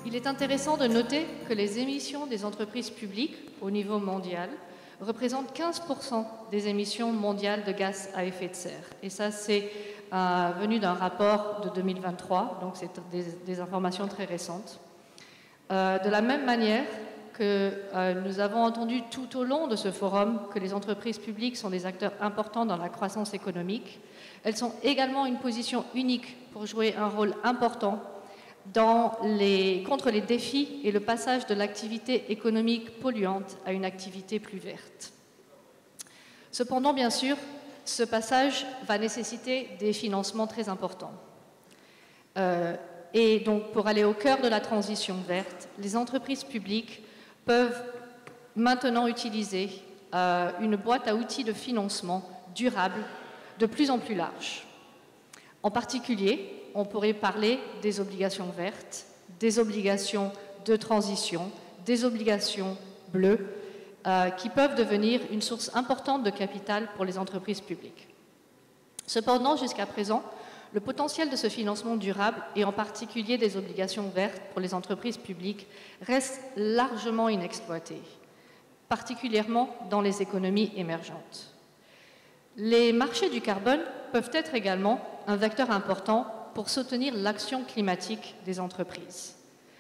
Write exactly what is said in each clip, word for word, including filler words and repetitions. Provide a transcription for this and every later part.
Il est intéressant de noter que les émissions des entreprises publiques au niveau mondial représentent quinze pour cent des émissions mondiales de gaz à effet de serre. Et ça, c'est euh, venu d'un rapport de deux mille vingt-trois, donc c'est des, des informations très récentes. Euh, de la même manière que euh, nous avons entendu tout au long de ce forum que les entreprises publiques sont des acteurs importants dans la croissance économique, elles ont également une position unique pour jouer un rôle important dans les, contre les défis et le passage de l'activité économique polluante à une activité plus verte. Cependant, bien sûr, ce passage va nécessiter des financements très importants. Euh, et donc, pour aller au cœur de la transition verte, les entreprises publiques peuvent maintenant utiliser euh, une boîte à outils de financement durable de plus en plus large. En particulier, on pourrait parler des obligations vertes, des obligations de transition, des obligations bleues, euh, qui peuvent devenir une source importante de capital pour les entreprises publiques. Cependant, jusqu'à présent, le potentiel de ce financement durable, et en particulier des obligations vertes pour les entreprises publiques, reste largement inexploité, particulièrement dans les économies émergentes. Les marchés du carbone peuvent être également un vecteur important pour soutenir l'action climatique des entreprises.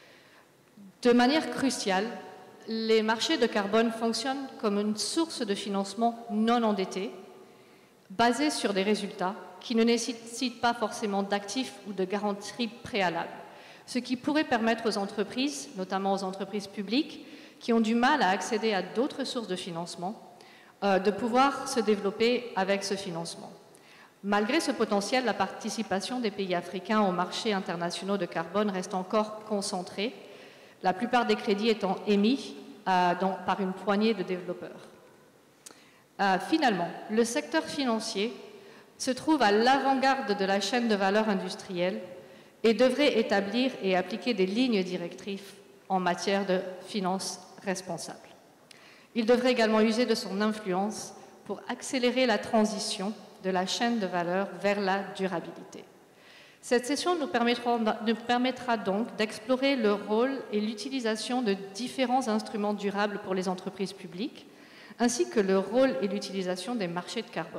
De manière cruciale, les marchés de carbone fonctionnent comme une source de financement non endetté, basée sur des résultats qui ne nécessitent pas forcément d'actifs ou de garanties préalables, ce qui pourrait permettre aux entreprises, notamment aux entreprises publiques, qui ont du mal à accéder à d'autres sources de financement, euh, de pouvoir se développer avec ce financement. Malgré ce potentiel, la participation des pays africains aux marchés internationaux de carbone reste encore concentrée, la plupart des crédits étant émis euh, dans, par une poignée de développeurs. Euh, finalement, le secteur financier se trouve à l'avant-garde de la chaîne de valeur industrielle et devrait établir et appliquer des lignes directrices en matière de finances responsables. Il devrait également user de son influence pour accélérer la transition de la chaîne de valeur vers la durabilité. Cette session nous permettra, nous permettra donc d'explorer le rôle et l'utilisation de différents instruments durables pour les entreprises publiques, ainsi que le rôle et l'utilisation des marchés de carbone.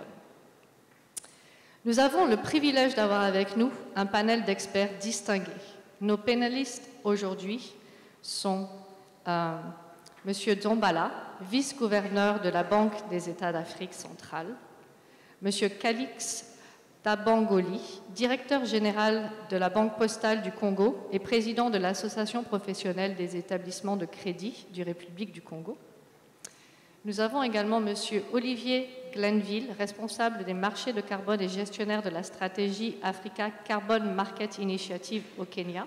Nous avons le privilège d'avoir avec nous un panel d'experts distingués. Nos panélistes aujourd'hui sont euh, M. Dzombala, vice-gouverneur de la Banque des États d'Afrique centrale, M. Calix Tabangoli, directeur général de la Banque postale du Congo et président de l'Association professionnelle des établissements de crédit du République du Congo. Nous avons également M. Olivier Glenville, responsable des marchés de carbone et gestionnaire de la stratégie Africa Carbon Market Initiative au Kenya.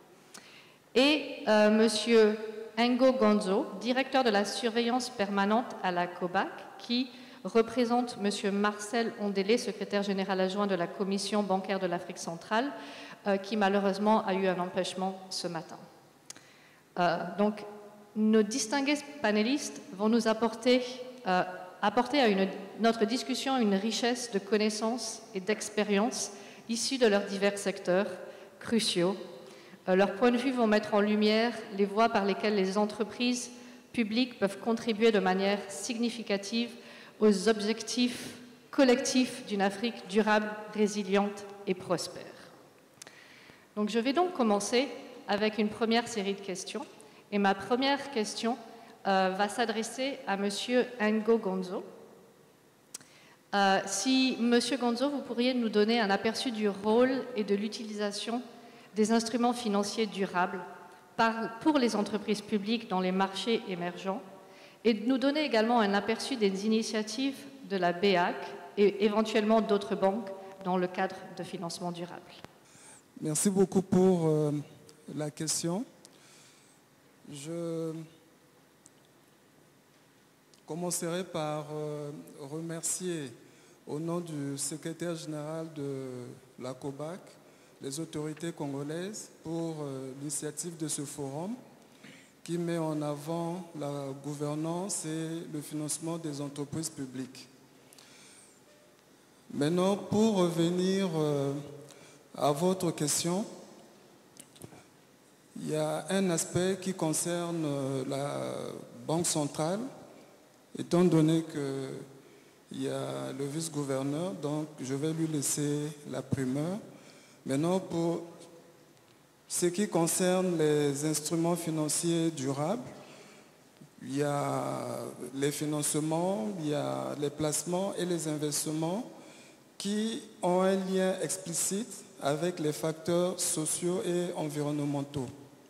Et euh, M. Ngo Gonzo, directeur de la surveillance permanente à la COBAC, qui représente M. Marcel Ondélé, secrétaire général adjoint de la Commission bancaire de l'Afrique centrale, euh, qui malheureusement a eu un empêchement ce matin. Euh, donc, nos distingués panélistes vont nous apporter, euh, apporter à une, notre discussion une richesse de connaissances et d'expériences issues de leurs divers secteurs cruciaux. Euh, leurs points de vue vont mettre en lumière les voies par lesquelles les entreprises publiques peuvent contribuer de manière significative aux objectifs collectifs d'une Afrique durable, résiliente et prospère. Donc, je vais donc commencer avec une première série de questions. Et ma première question euh, va s'adresser à M. Ngo Gonzo. Euh, si, M. Gonzo, vous pourriez nous donner un aperçu du rôle et de l'utilisation des instruments financiers durables par, pour les entreprises publiques dans les marchés émergents, et de nous donner également un aperçu des initiatives de la B A C et éventuellement d'autres banques dans le cadre de financement durable. Merci beaucoup pour euh, la question. Je commencerai par euh, remercier au nom du secrétaire général de la COBAC les autorités congolaises pour euh, l'initiative de ce forum qui met en avant la gouvernance et le financement des entreprises publiques. Maintenant, pour revenir euh, à votre question, Il y a un aspect qui concerne la Banque centrale, étant donné qu'il y a le vice-gouverneur, donc je vais lui laisser la primeur. Maintenant, pour ce qui concerne les instruments financiers durables, il y a les financements, il y a les placements et les investissements qui ont un lien explicite avec les facteurs sociaux et environnementaux.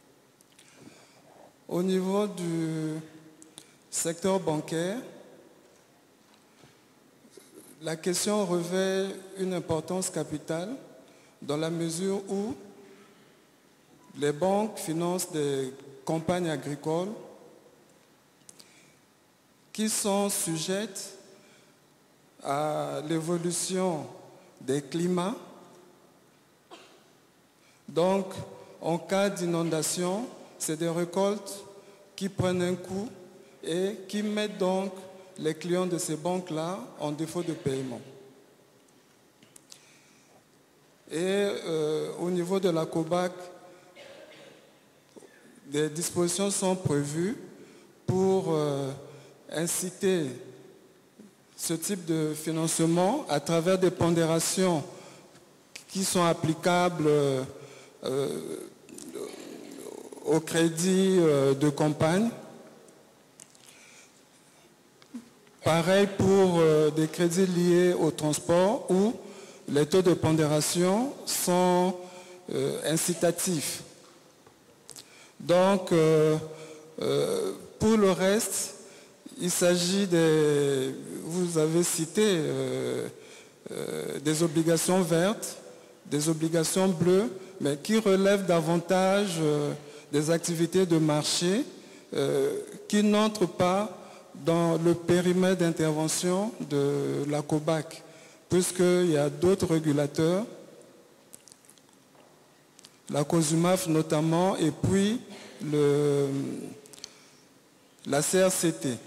Au niveau du secteur bancaire, la question revêt une importance capitale dans la mesure où les banques financent des campagnes agricoles qui sont sujettes à l'évolution des climats. Donc, en cas d'inondation, c'est des récoltes qui prennent un coup et qui mettent donc les clients de ces banques-là en défaut de paiement. Et euh, au niveau de la COBAC, des dispositions sont prévues pour euh, inciter ce type de financement à travers des pondérations qui sont applicables euh, au crédit euh, de campagne. Pareil pour euh, des crédits liés au transport où les taux de pondération sont euh, incitatifs. Donc, euh, euh, pour le reste, il s'agit des, vous avez cité, euh, euh, des obligations vertes, des obligations bleues, mais qui relèvent davantage euh, des activités de marché euh, qui n'entrent pas dans le périmètre d'intervention de la COBAC, puisqu'il y a d'autres régulateurs, la COSUMAF notamment, et puis le, la C R C T.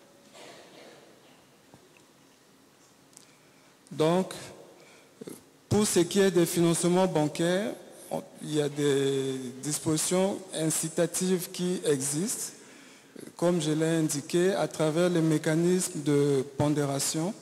Donc, pour ce qui est des financements bancaires, il y a des dispositions incitatives qui existent, comme je l'ai indiqué, à travers les mécanismes de pondération.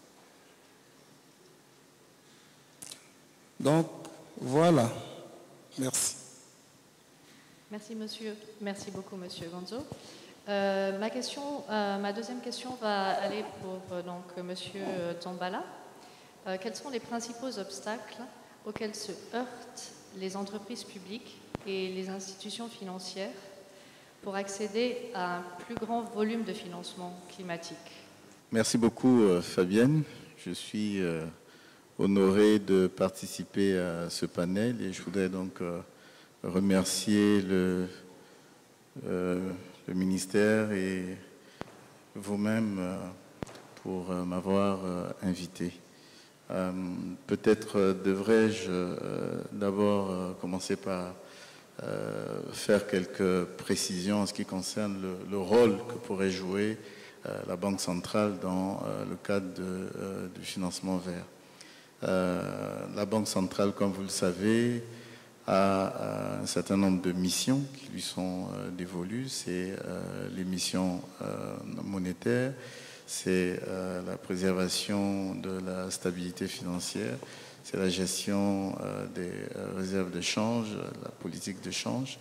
Donc, voilà. Merci. Merci, monsieur. Merci beaucoup, monsieur Gonzo. Euh, ma, question, euh, ma deuxième question va aller pour euh, donc, monsieur Tambala. Euh, quels sont les principaux obstacles auxquels se heurtent les entreprises publiques et les institutions financières pour accéder à un plus grand volume de financement climatique? Merci beaucoup, euh, Fabienne. Je suis euh, honoré de participer à ce panel et je voudrais donc euh, remercier le, euh, le ministère et vous-même euh, pour euh, m'avoir euh, invité. Euh, peut-être euh, devrais-je euh, d'abord euh, commencer par euh, faire quelques précisions en ce qui concerne le, le rôle que pourrait jouer euh, la Banque centrale dans euh, le cadre de, euh, du financement vert. Euh, la Banque centrale, comme vous le savez, a un certain nombre de missions qui lui sont euh, dévolues. C'est euh, les missions euh, monétaires, c'est euh, la préservation de la stabilité financière, c'est la gestion euh, des euh, réserves de change, la politique de change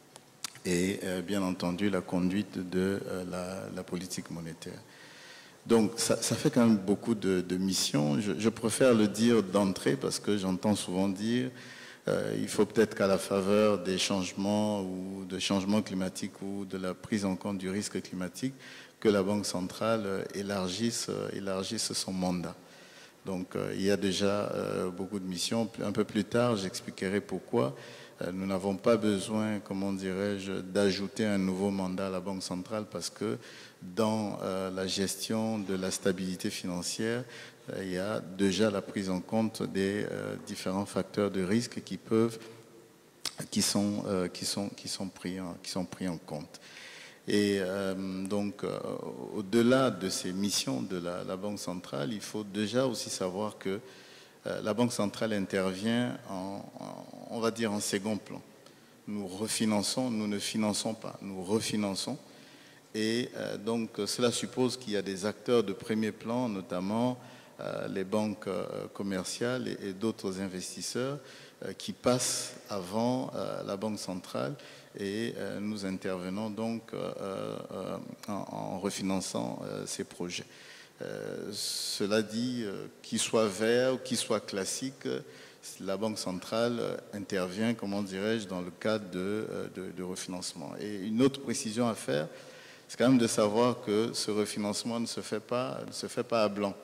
et euh, bien entendu la conduite de euh, la, la politique monétaire. Donc ça, ça fait quand même beaucoup de, de missions. Je, je préfère le dire d'entrée parce que j'entends souvent dire euh, il faut peut-être qu'à la faveur des changements ou de changements climatiques ou de la prise en compte du risque climatique que la Banque centrale élargisse, élargisse son mandat. Donc euh, il y a déjà euh, beaucoup de missions. Un peu plus tard, j'expliquerai pourquoi. Euh, nous n'avons pas besoin, comment dirais-je, d'ajouter un nouveau mandat à la Banque centrale parce que dans euh, la gestion de la stabilité financière, euh, il y a déjà la prise en compte des euh, différents facteurs de risque qui peuvent, qui sont, euh, qui sont, qui sont pris en, qui sont pris en compte. Et euh, donc, euh, au-delà de ces missions de la, la Banque centrale, il faut déjà aussi savoir que euh, la Banque centrale intervient, en, en, on va dire, en second plan. nous refinançons, nous ne finançons pas, nous refinançons. Et euh, donc cela suppose qu'il y a des acteurs de premier plan, notamment euh, les banques euh, commerciales et, et d'autres investisseurs euh, qui passent avant euh, la Banque centrale, et euh, nous intervenons donc euh, euh, en, en refinançant euh, ces projets. Euh, cela dit, euh, qu'il soit vert ou qu'il soit classique, la Banque centrale intervient, comment dirais-je, dans le cadre de, de, de refinancement. Et une autre précision à faire, c'est quand même de savoir que ce refinancement ne se fait pas, ne se fait pas à blanc.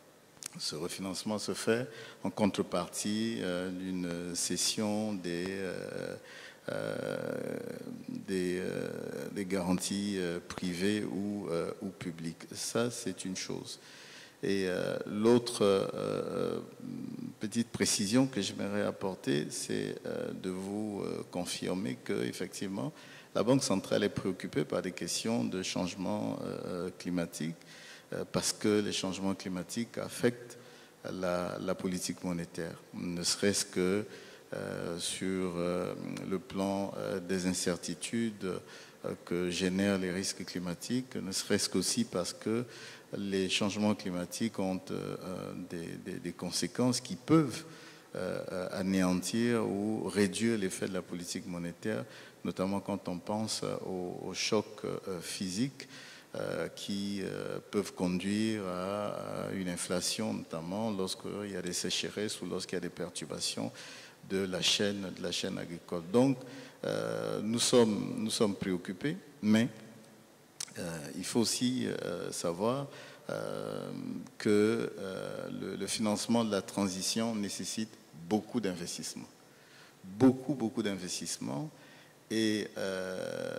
Ce refinancement se fait en contrepartie euh, d'une cession des, euh, euh, des, euh, des garanties euh, privées ou, euh, ou publiques. Ça, c'est une chose. Et euh, l'autre euh, petite précision que j'aimerais apporter, c'est euh, de vous euh, confirmer qu'effectivement, la Banque centrale est préoccupée par des questions de changement euh, climatique, euh, parce que les changements climatiques affectent la, la politique monétaire, ne serait-ce que euh, sur euh, le plan euh, des incertitudes euh, que génèrent les risques climatiques, ne serait-ce qu'aussi parce que les changements climatiques ont euh, des, des, des conséquences qui peuvent euh, anéantir ou réduire l'effet de la politique monétaire, notamment quand on pense aux, aux chocs euh, physiques euh, qui euh, peuvent conduire à, à une inflation, notamment lorsqu'il y a des sécheresses ou lorsqu'il y a des perturbations de la chaîne, de la chaîne agricole. Donc, euh, nous sommes, nous sommes préoccupés, mais euh, il faut aussi euh, savoir euh, que euh, le, le financement de la transition nécessite beaucoup d'investissements. Beaucoup, beaucoup d'investissements. Et euh,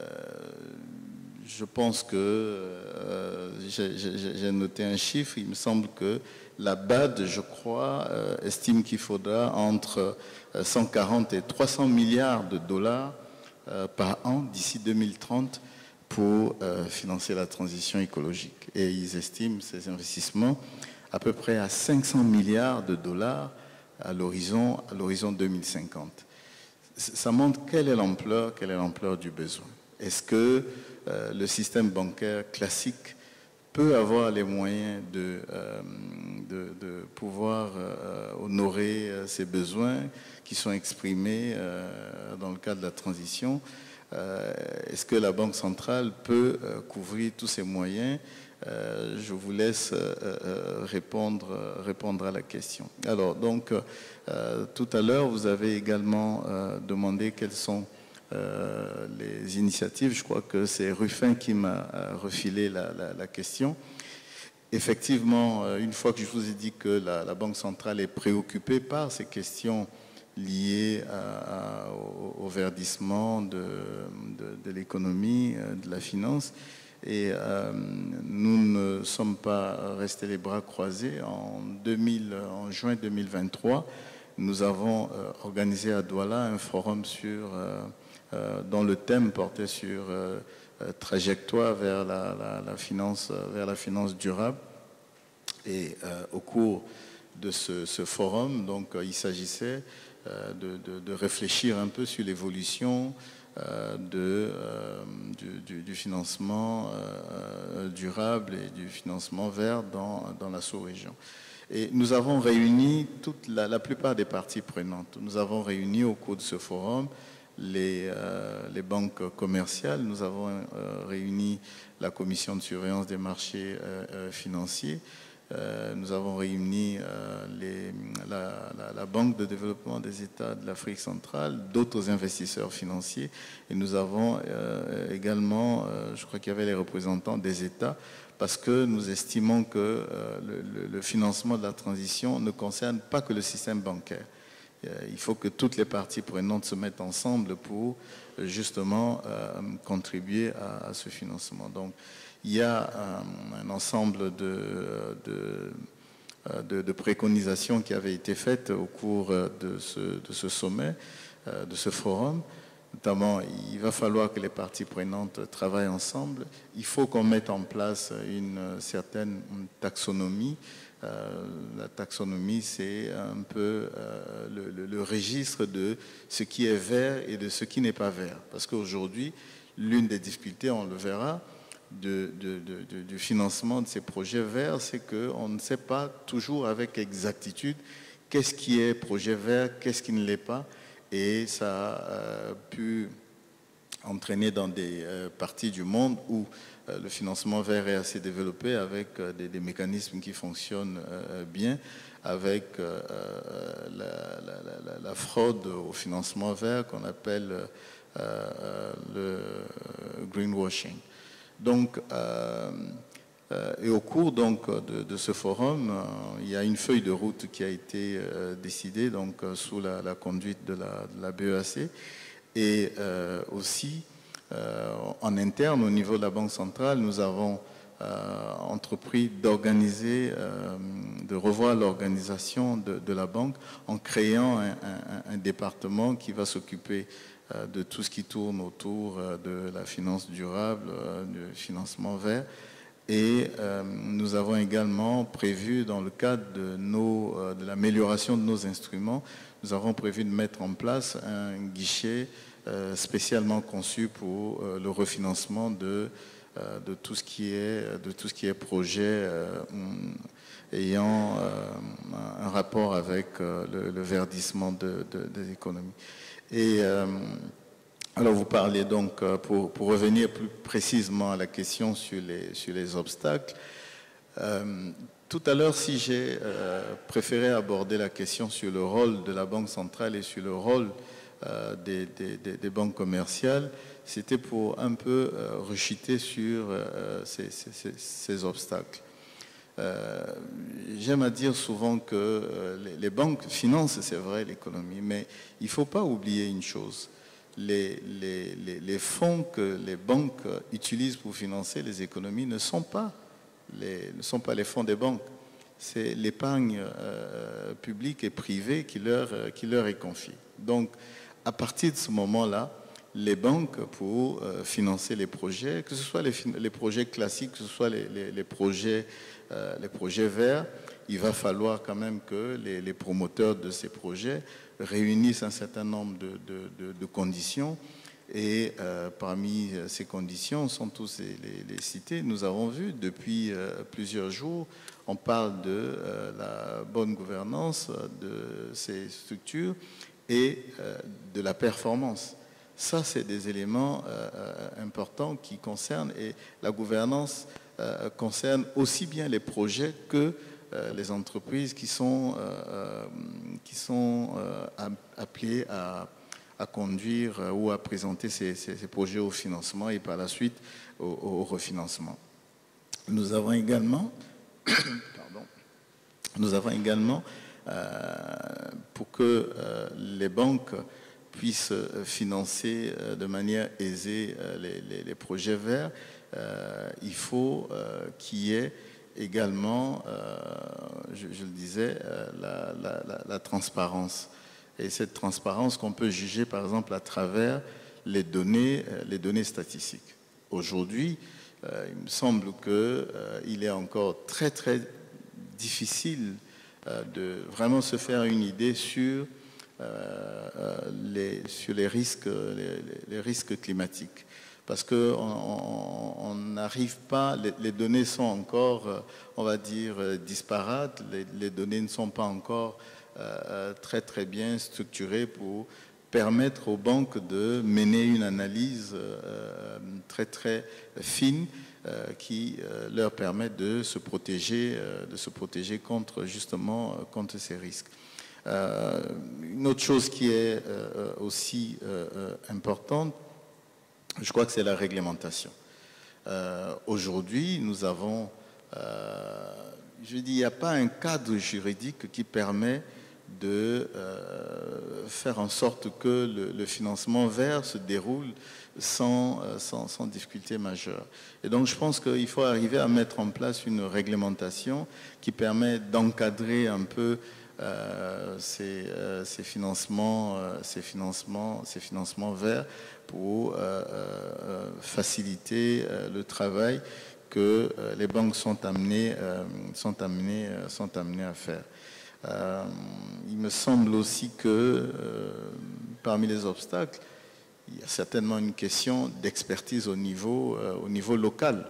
je pense que euh, j'ai noté un chiffre, il me semble que la B A D, je crois, euh, estime qu'il faudra entre cent quarante et trois cents milliards de dollars euh, par an d'ici deux mille trente pour euh, financer la transition écologique. Et ils estiment ces investissements à peu près à cinq cents milliards de dollars à l'horizon à l'horizon deux mille cinquante. Ça montre quelle est l'ampleur, quelle est l'ampleur du besoin. Est-ce que euh, le système bancaire classique peut avoir les moyens de, euh, de, de pouvoir euh, honorer euh, ces besoins qui sont exprimés euh, dans le cadre de la transition? euh, Est-ce que la Banque centrale peut euh, couvrir tous ces moyens? euh, Je vous laisse euh, répondre, répondre à la question. Alors, donc, euh, tout à l'heure, vous avez également euh, demandé quelles sont Euh, les initiatives. Je crois que c'est Ruffin qui m'a euh, refilé la, la, la question. Effectivement, euh, une fois que je vous ai dit que la, la Banque centrale est préoccupée par ces questions liées à, à, au, au verdissement de, de, de l'économie, euh, de la finance, et euh, nous ne sommes pas restés les bras croisés. En, deux mille, en juin deux mille vingt-trois, nous avons euh, organisé à Douala un forum sur euh, Euh, dont le thème portait sur euh, euh, trajectoire vers la, la, la finance, vers la finance durable. Et euh, au cours de ce, ce forum, donc, euh, il s'agissait euh, de, de, de réfléchir un peu sur l'évolution euh, de, euh, du, du, du financement euh, durable et du financement vert dans, dans la sous-région. Et nous avons réuni toute la, la plupart des parties prenantes. Nous avons réuni au cours de ce forum Les, euh, les banques commerciales, nous avons euh, réuni la commission de surveillance des marchés euh, euh, financiers, euh, nous avons réuni euh, les, la, la, la Banque de développement des États de l'Afrique centrale, d'autres investisseurs financiers, et nous avons euh, également, euh, je crois qu'il y avait les représentants des États, parce que nous estimons que euh, le, le financement de la transition ne concerne pas que le système bancaire. Il faut que toutes les parties prenantes se mettent ensemble pour justement euh, contribuer à, à ce financement. Donc, il y a un, un ensemble de, de, de, de préconisations qui avaient été faites au cours de ce, de ce sommet, euh, de ce forum. Notamment, il va falloir que les parties prenantes travaillent ensemble. Il faut qu'on mette en place une certaine taxonomie Euh, la taxonomie, c'est un peu euh, le, le, le registre de ce qui est vert et de ce qui n'est pas vert. Parce qu'aujourd'hui, l'une des difficultés, on le verra, de, de, de, de, du financement de ces projets verts, c'est qu'on ne sait pas toujours avec exactitude qu'est-ce qui est projet vert, qu'est-ce qui ne l'est pas. Et ça a euh, pu entraîner dans des euh, parties du monde où euh, le financement vert est assez développé avec euh, des, des mécanismes qui fonctionnent euh, bien, avec euh, la, la, la, la fraude au financement vert qu'on appelle euh, le greenwashing. Donc, euh, euh, et au cours donc, de, de ce forum, euh, il y a une feuille de route qui a été euh, décidée donc, euh, sous la, la conduite de la, de la B E A C. Et euh, aussi, euh, en interne, au niveau de la Banque centrale, nous avons euh, entrepris d'organiser, euh, de revoir l'organisation de, de la banque en créant un, un, un département qui va s'occuper euh, de tout ce qui tourne autour euh, de la finance durable, euh, du financement vert. Et euh, nous avons également prévu, dans le cadre de, nos, euh, de l'amélioration de nos instruments, nous avons prévu de mettre en place un guichet euh, spécialement conçu pour euh, le refinancement de, euh, de, tout ce qui est, de tout ce qui est projet euh, ayant euh, un rapport avec euh, le, le verdissement de, de, des économies. Et euh, alors vous parlez donc, pour, pour revenir plus précisément à la question sur les, sur les obstacles, euh, tout à l'heure, si j'ai euh, préféré aborder la question sur le rôle de la Banque centrale et sur le rôle euh, des, des, des banques commerciales, c'était pour un peu euh, rechuter sur euh, ces, ces, ces obstacles. Euh, J'aime à dire souvent que euh, les, les banques financent, c'est vrai, l'économie, mais il ne faut pas oublier une chose. Les, les, les, les fonds que les banques utilisent pour financer les économies ne sont pas les, ne sont pas les fonds des banques. C'est l'épargne euh, publique et privée qui leur, euh, qui leur est confiée. Donc, à partir de ce moment-là, les banques, pour euh, financer les projets, que ce soit les, les projets classiques, que ce soit les, les, les, projets, euh, les projets verts, il va falloir quand même que les, les promoteurs de ces projets réunissent un certain nombre de, de, de, de conditions. Et euh, parmi ces conditions sont tous les, les, les cités. Nous avons vu depuis euh, plusieurs jours, on parle de euh, la bonne gouvernance de ces structures et euh, de la performance. Ça, c'est des éléments euh, importants qui concernent, et la gouvernance euh, concerne aussi bien les projets que euh, les entreprises qui sont, euh, qui sont euh, appelées à à conduire ou à présenter ces, ces, ces projets au financement et par la suite au, au refinancement. Nous avons également, pardon, nous avons également euh, pour que euh, les banques puissent financer euh, de manière aisée euh, les, les, les projets verts, euh, il faut euh, qu'il y ait également, euh, je, je le disais, euh, la, la, la, la transparence. Et cette transparence qu'on peut juger, par exemple, à travers les données, les données statistiques. Aujourd'hui, euh, il me semble qu'il euh, est encore très, très difficile euh, de vraiment se faire une idée sur, euh, les, sur les, risques, les, les risques climatiques. Parce qu'on n'arrive pas, les, les données sont encore, on va dire, disparates, les, les données ne sont pas encore Euh, très très bien structuré pour permettre aux banques de mener une analyse euh, très très fine euh, qui euh, leur permet de se protéger, euh, de se protéger contre justement euh, contre ces risques. Euh, une autre chose qui est euh, aussi euh, importante, je crois que c'est la réglementation. Euh, aujourd'hui, nous avons, euh, je dis, il n'y a pas un cadre juridique qui permet de euh, faire en sorte que le, le financement vert se déroule sans, sans, sans difficulté majeure. Et donc je pense qu'il faut arriver à mettre en place une réglementation qui permet d'encadrer un peu euh, ces, euh, ces, financements, euh, ces, financements, ces financements verts pour euh, euh, faciliter euh, le travail que euh, les banques sont amenées, euh, sont amenées, euh, sont amenées à faire. Euh, il me semble aussi que euh, parmi les obstacles, il y a certainement une question d'expertise au niveau, euh, au niveau local.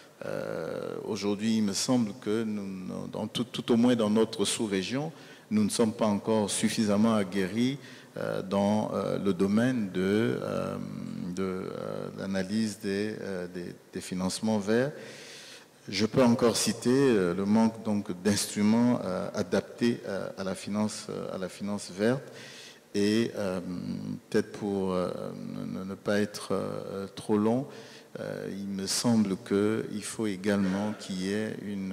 Euh, Aujourd'hui, il me semble que nous, dans tout, tout au moins dans notre sous-région, nous ne sommes pas encore suffisamment aguerris euh, dans euh, le domaine de, euh, de euh, l'analyse des, euh, des, des financements verts. Je peux encore citer euh, le manque donc d'instruments euh, adaptés euh, à la finance, euh, à la finance verte. Et euh, peut-être pour euh, ne, ne pas être euh, trop long, euh, il me semble qu'il faut également qu'il y ait une,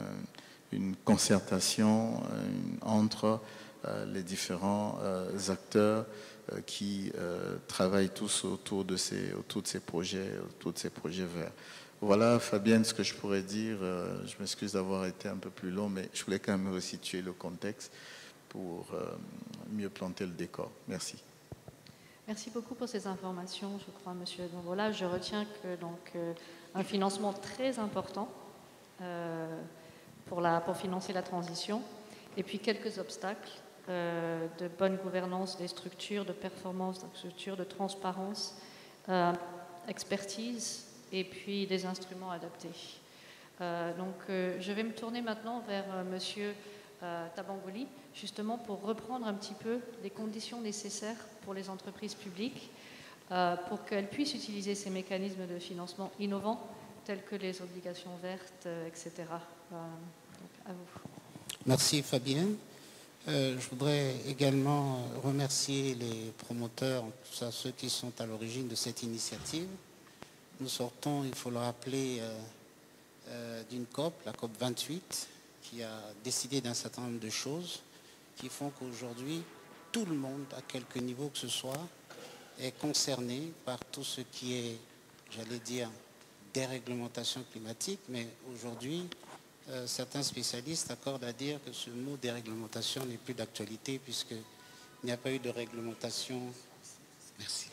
une concertation une, entre euh, les différents euh, acteurs euh, qui euh, travaillent tous autour de ces, autour de ces projets, autour de ces projets verts. Voilà, Fabienne, ce que je pourrais dire. Euh, je m'excuse d'avoir été un peu plus long, mais je voulais quand même resituer le contexte pour euh, mieux planter le décor. Merci. Merci beaucoup pour ces informations, je crois, Monsieur Dombola. Je retiens que donc euh, un financement très important euh, pour, la, pour financer la transition, et puis quelques obstacles euh, de bonne gouvernance des structures, de performance des structures, de transparence, euh, expertise, et puis des instruments adaptés. Euh, donc, euh, je vais me tourner maintenant vers euh, Monsieur euh, Tabangoli, justement pour reprendre un petit peu les conditions nécessaires pour les entreprises publiques euh, pour qu'elles puissent utiliser ces mécanismes de financement innovants tels que les obligations vertes, euh, et cetera. Euh, donc, à vous. Merci Fabienne. Euh, je voudrais également remercier les promoteurs, tout ça, ceux qui sont à l'origine de cette initiative. Nous sortons, il faut le rappeler, euh, euh, d'une COP, la COP vingt-huit, qui a décidé d'un certain nombre de choses qui font qu'aujourd'hui, tout le monde, à quelque niveau que ce soit, est concerné par tout ce qui est, j'allais dire, déréglementation climatique, mais aujourd'hui, euh, certains spécialistes accordent à dire que ce mot déréglementation n'est plus d'actualité puisqu'il n'y a pas eu de réglementation. Merci.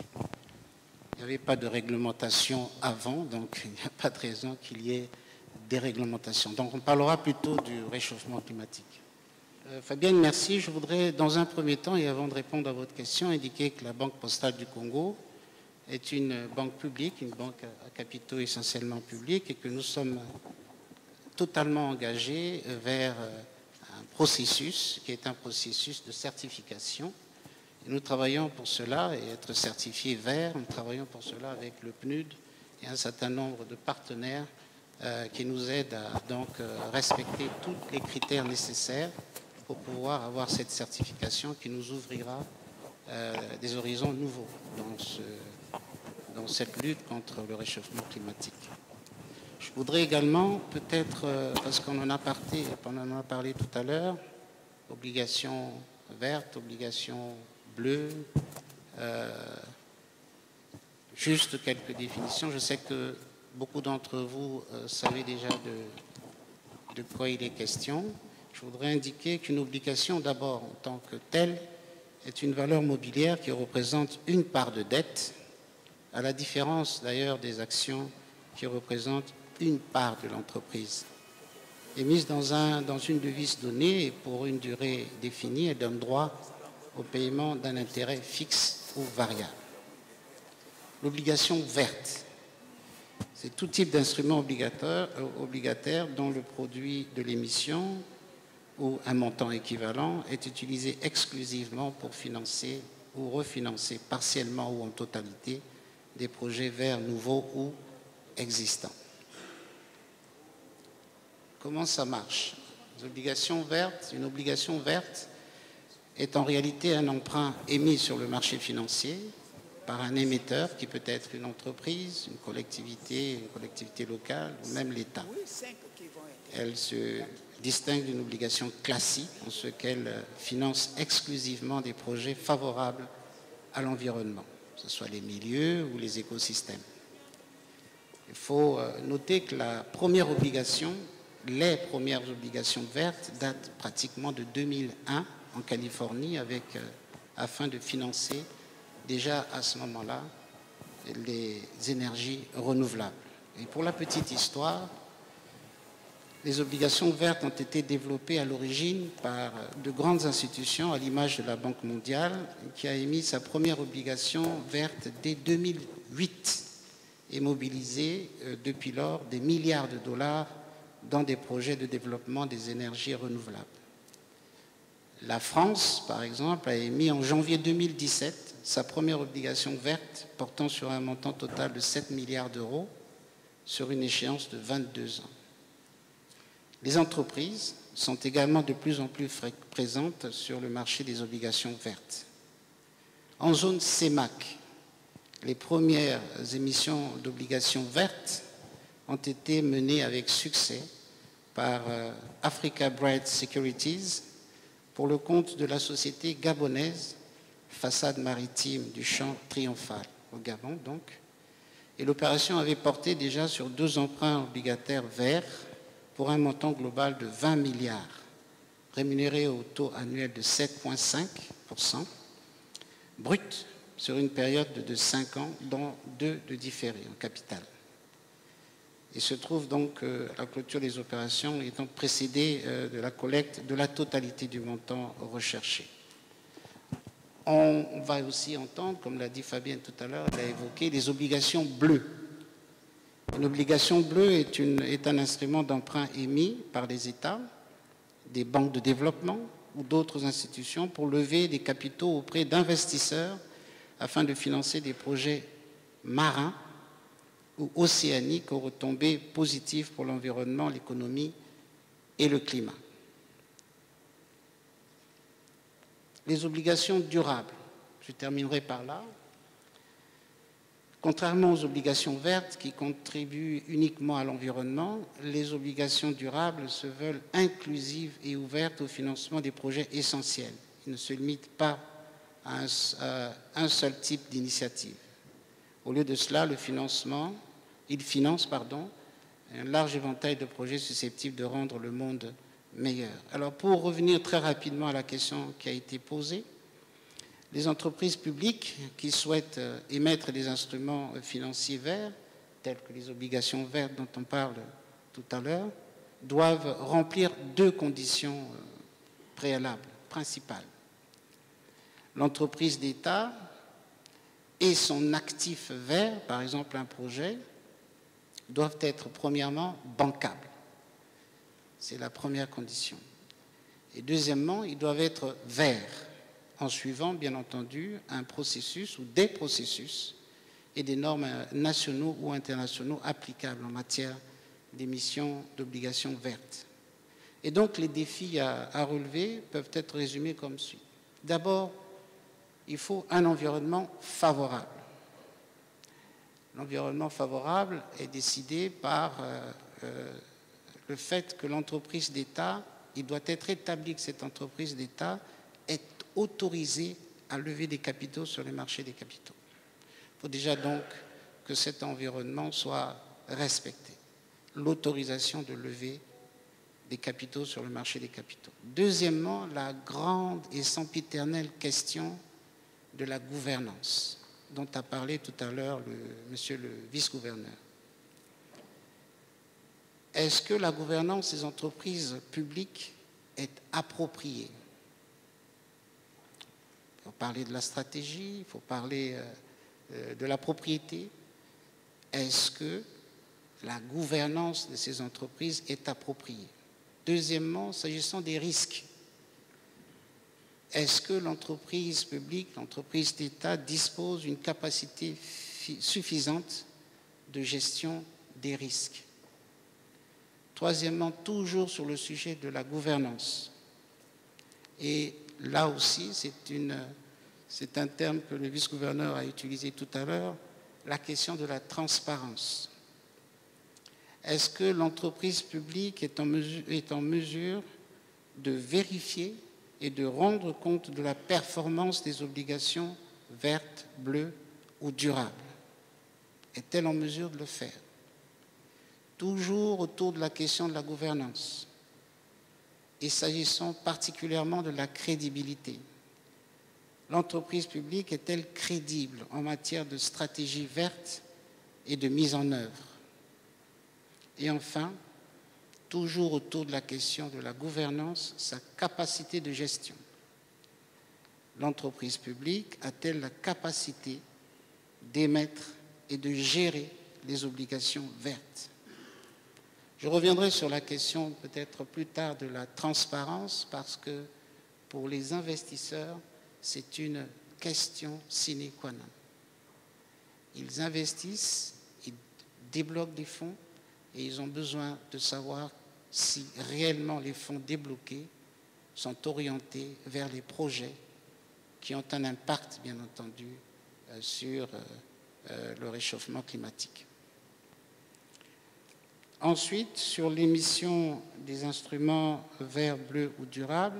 Il n'y avait pas de réglementation avant, donc il n'y a pas de raison qu'il y ait des réglementations. Donc on parlera plutôt du réchauffement climatique. Euh, Fabienne, merci. Je voudrais, dans un premier temps, et avant de répondre à votre question, indiquer que la Banque postale du Congo est une banque publique, une banque à capitaux essentiellement publics, et que nous sommes totalement engagés vers un processus qui est un processus de certification. Et nous travaillons pour cela, et être certifiés vert, nous travaillons pour cela avec le P N U D et un certain nombre de partenaires euh, qui nous aident à donc euh, respecter tous les critères nécessaires pour pouvoir avoir cette certification qui nous ouvrira euh, des horizons nouveaux dans, ce, dans cette lutte contre le réchauffement climatique. Je voudrais également, peut-être, euh, parce qu'on en a parlé, on en a parlé tout à l'heure, obligation verte, obligation bleue, euh, juste quelques définitions. Je sais que beaucoup d'entre vous euh, savez déjà de, de quoi il est question. Je voudrais indiquer qu'une obligation, d'abord, en tant que telle, est une valeur mobilière qui représente une part de dette, à la différence d'ailleurs des actions qui représentent une part de l'entreprise. Émise dans, un, dans une devise donnée et pour une durée définie, elle donne droit au paiement d'un intérêt fixe ou variable. L'obligation verte, c'est tout type d'instrument obligataire, euh, obligataire dont le produit de l'émission ou un montant équivalent est utilisé exclusivement pour financer ou refinancer partiellement ou en totalité des projets verts nouveaux ou existants. Comment ça marche? Les obligations vertes, une obligation verte est en réalité un emprunt émis sur le marché financier par un émetteur qui peut être une entreprise, une collectivité, une collectivité locale ou même l'État. Elle se distingue d'une obligation classique en ce qu'elle finance exclusivement des projets favorables à l'environnement, que ce soit les milieux ou les écosystèmes. Il faut noter que la première obligation, les premières obligations vertes datent pratiquement de deux mille un en Californie avec, euh, afin de financer déjà à ce moment-là les énergies renouvelables. Et pour la petite histoire, Les obligations vertes ont été développées à l'origine par de grandes institutions, à l'image de la Banque mondiale, qui a émis sa première obligation verte dès deux mille huit et mobilisé euh, depuis lors des milliards de dollars dans des projets de développement des énergies renouvelables. La France, par exemple, a émis en janvier deux mille dix-sept sa première obligation verte portant sur un montant total de sept milliards d'euros sur une échéance de vingt-deux ans. Les entreprises sont également de plus en plus présentes sur le marché des obligations vertes. En zone C E M A C, les premières émissions d'obligations vertes ont été menées avec succès par Africa Bright Securities pour le compte de la société gabonaise Façade Maritime du Champ Triomphal, au Gabon donc. Et l'opération avait porté déjà sur deux emprunts obligataires verts pour un montant global de vingt milliards, rémunéré au taux annuel de sept virgule cinq pour cent, brut sur une période de cinq ans, dont deux de différés en capital. Il se trouve donc que la clôture des opérations étant précédée de la collecte de la totalité du montant recherché. On va aussi entendre, comme l'a dit Fabienne tout à l'heure, elle a évoqué les obligations bleues. Une obligation bleue est, une, est un instrument d'emprunt émis par les États, des banques de développement ou d'autres institutions pour lever des capitaux auprès d'investisseurs afin de financer des projets marins ou océaniques aux retombées positives pour l'environnement, l'économie et le climat. Les obligations durables, je terminerai par là. Contrairement aux obligations vertes qui contribuent uniquement à l'environnement, les obligations durables se veulent inclusives et ouvertes au financement des projets essentiels. Ils ne se limitent pas à un, à un seul type d'initiative. Au lieu de cela, le financement, il finance pardon, un large éventail de projets susceptibles de rendre le monde meilleur. Alors, pour revenir très rapidement à la question qui a été posée, les entreprises publiques qui souhaitent émettre des instruments financiers verts, tels que les obligations vertes dont on parle tout à l'heure, doivent remplir deux conditions préalables, principales. L'entreprise d'État et son actif vert, par exemple un projet, doivent être premièrement bancables. C'est la première condition. Et deuxièmement, ils doivent être verts, en suivant, bien entendu, un processus ou des processus et des normes nationaux ou internationaux applicables en matière d'émission d'obligations vertes. Et donc, les défis à, à relever peuvent être résumés comme suit. D'abord, il faut un environnement favorable. L'environnement favorable est décidé par euh, euh, le fait que l'entreprise d'État, il doit être établi que cette entreprise d'État est autorisée à lever des capitaux sur le marché des capitaux. Il faut déjà donc que cet environnement soit respecté. L'autorisation de lever des capitaux sur le marché des capitaux. Deuxièmement, la grande et sempiternelle question de la gouvernance, dont a parlé tout à l'heure le, monsieur le vice-gouverneur. Est-ce que la gouvernance des entreprises publiques est appropriée? Il faut parler de la stratégie, il faut parler euh, de la propriété. Est-ce que la gouvernance de ces entreprises est appropriée? Deuxièmement, s'agissant des risques, est-ce que l'entreprise publique, l'entreprise d'État dispose d'une capacité suffisante de gestion des risques? Troisièmement, toujours sur le sujet de la gouvernance. Et là aussi, c'est une, c'est un terme que le vice-gouverneur a utilisé tout à l'heure, la question de la transparence. Est-ce que l'entreprise publique est en mesure, est en mesure de vérifier et de rendre compte de la performance des obligations vertes, bleues ou durables? Est-elle en mesure de le faire? Toujours autour de la question de la gouvernance et s'agissant particulièrement de la crédibilité. L'entreprise publique est-elle crédible en matière de stratégie verte et de mise en œuvre? Et enfin, toujours autour de la question de la gouvernance, sa capacité de gestion. L'entreprise publique a-t-elle la capacité d'émettre et de gérer les obligations vertes? Je reviendrai sur la question peut-être plus tard de la transparence parce que pour les investisseurs, c'est une question sine qua non. Ils investissent, ils débloquent des fonds et ils ont besoin de savoir si réellement les fonds débloqués sont orientés vers les projets qui ont un impact, bien entendu, euh, sur euh, euh, le réchauffement climatique. Ensuite, sur l'émission des instruments verts, bleus ou durables,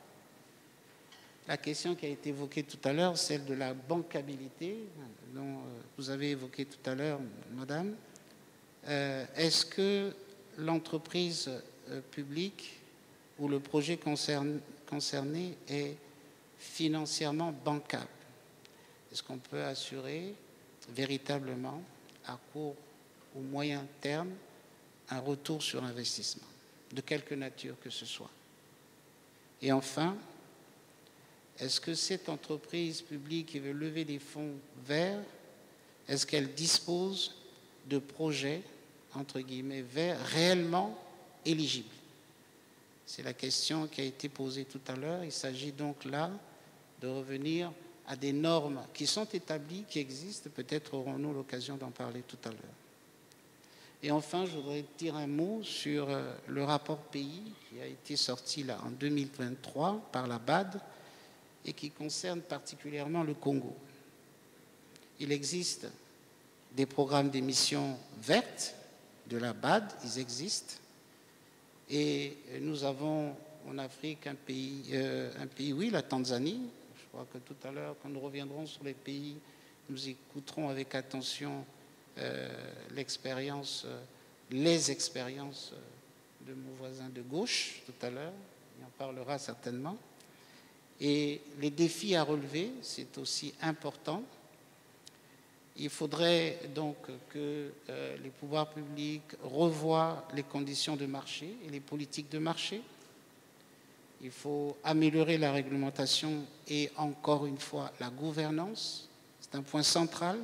la question qui a été évoquée tout à l'heure, celle de la bancabilité, dont vous avez évoqué tout à l'heure, madame, euh, est-ce que l'entreprise euh, publique ou le projet concerne, concerné est financièrement bancable? Est-ce qu'on peut assurer véritablement, à court ou moyen terme, un retour sur investissement, de quelque nature que ce soit? Et enfin, est-ce que cette entreprise publique qui veut lever des fonds verts, est-ce qu'elle dispose de projets, entre guillemets, verts, réellement éligibles? C'est la question qui a été posée tout à l'heure. Il s'agit donc là de revenir à des normes qui sont établies, qui existent. Peut-être aurons-nous l'occasion d'en parler tout à l'heure. Et enfin, je voudrais dire un mot sur le rapport pays qui a été sorti là en deux mille vingt-trois par la B A D et qui concerne particulièrement le Congo. Il existe des programmes d'émissions vertes de la B A D, ils existent. Et nous avons en Afrique un pays, euh, un pays, oui, la Tanzanie. Je crois que tout à l'heure, quand nous reviendrons sur les pays, nous écouterons avec attention Euh, l'expérience, euh, les expériences de mon voisin de gauche tout à l'heure, il en parlera certainement. Et les défis à relever, c'est aussi important. Il faudrait donc que euh, les pouvoirs publics revoient les conditions de marché et les politiques de marché. Il faut améliorer la réglementation et encore une fois la gouvernance. C'est un point central.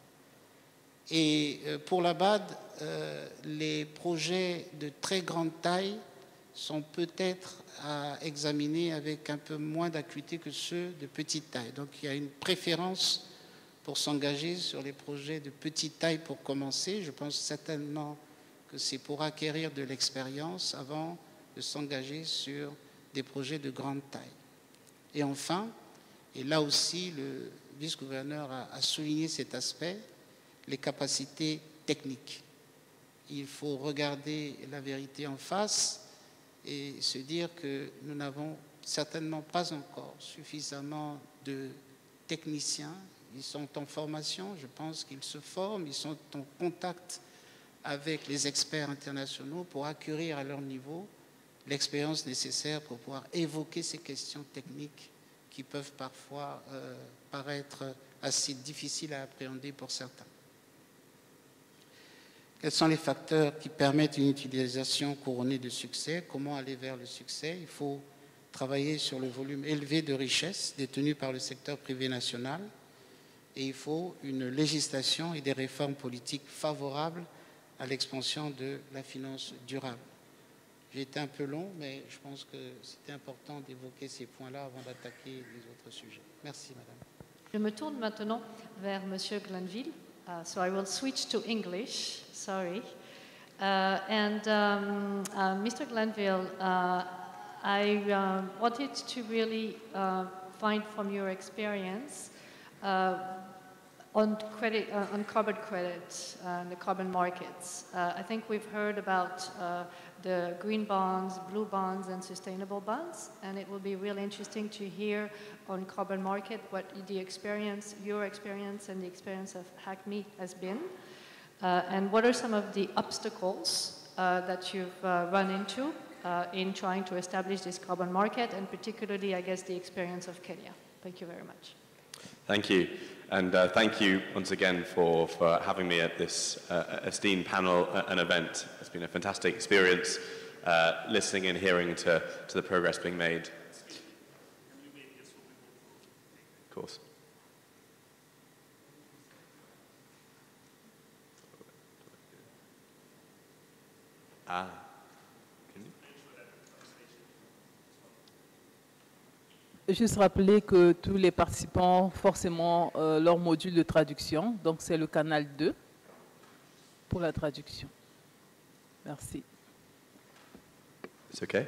Et pour la B A D, euh, les projets de très grande taille sont peut-être à examiner avec un peu moins d'acuité que ceux de petite taille. Donc il y a une préférence pour s'engager sur les projets de petite taille pour commencer. Je pense certainement que c'est pour acquérir de l'expérience avant de s'engager sur des projets de grande taille. Et enfin, et là aussi le vice-gouverneur a, a souligné cet aspect, les capacités techniques. Il faut regarder la vérité en face et se dire que nous n'avons certainement pas encore suffisamment de techniciens. Ils sont en formation, je pense qu'ils se forment, ils sont en contact avec les experts internationaux pour acquérir à leur niveau l'expérience nécessaire pour pouvoir évoquer ces questions techniques qui peuvent parfois euh, paraître assez difficiles à appréhender pour certains. Quels sont les facteurs qui permettent une utilisation couronnée de succès? Comment aller vers le succès? Il faut travailler sur le volume élevé de richesses détenues par le secteur privé national et il faut une législation et des réformes politiques favorables à l'expansion de la finance durable. J'ai été un peu long, mais je pense que c'était important d'évoquer ces points-là avant d'attaquer les autres sujets. Merci, madame. Je me tourne maintenant vers monsieur Glanville. Uh, so I will switch to English, sorry. Uh, and um, uh, Mister Glanville, uh, I uh, wanted to really uh, find from your experience uh, on, credit, uh, on carbon credits and the carbon markets. Uh, I think we've heard about uh, the green bonds, blue bonds, and sustainable bonds, and it will be really interesting to hear on carbon market what the experience, your experience, and the experience of Hackme has been, uh, and what are some of the obstacles uh, that you've uh, run into uh, in trying to establish this carbon market, and particularly, I guess, the experience of Kenya. Thank you very much. Thank you. And uh, thank you once again for, for having me at this uh, esteemed panel uh, and event. It's been a fantastic experience. uh, listening and hearing to, to the progress being made. Of course. Ah. Juste rappeler que tous les participants ont forcément euh, leur module de traduction, donc c'est le canal deux pour la traduction. Merci. It's okay.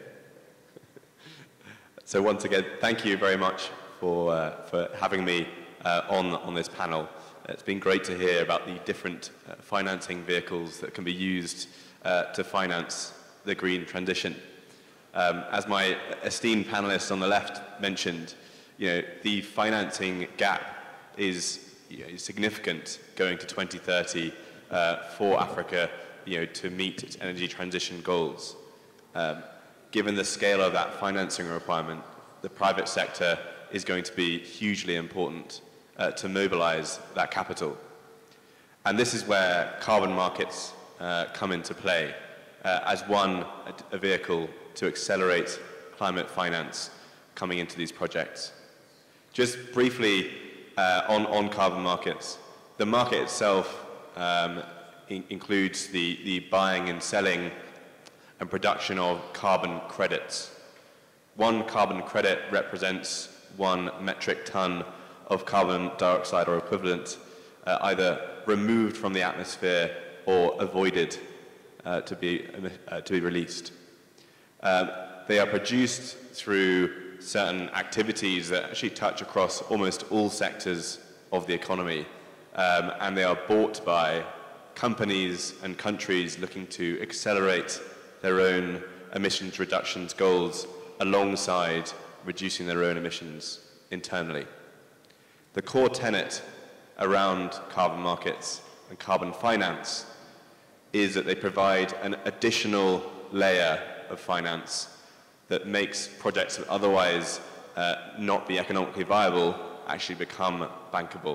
So once again, thank you very much for, uh, for having me uh, on, on this panel. It's been great to hear about the different uh, financing vehicles that can be used uh, to finance the green transition. Um, as my esteemed panelists on the left mentioned, you know, the financing gap is, you know, significant going to twenty thirty uh, for Africa, you know, to meet its energy transition goals. Um, given the scale of that financing requirement, the private sector is going to be hugely important uh, to mobilize that capital. And this is where carbon markets uh, come into play uh, as one, a, a vehicle to accelerate climate finance coming into these projects. Just briefly uh, on, on carbon markets, the market itself um, in, includes the, the buying and selling and production of carbon credits. One carbon credit represents one metric ton of carbon dioxide or equivalent, uh, either removed from the atmosphere or avoided uh, to, be, uh, to be released. Um, they are produced through certain activities that actually touch across almost all sectors of the economy, um, and they are bought by companies and countries looking to accelerate their own emissions reductions goals alongside reducing their own emissions internally. The core tenet around carbon markets and carbon finance is that they provide an additional layer of finance that makes projects that otherwise uh, not be economically viable actually become bankable.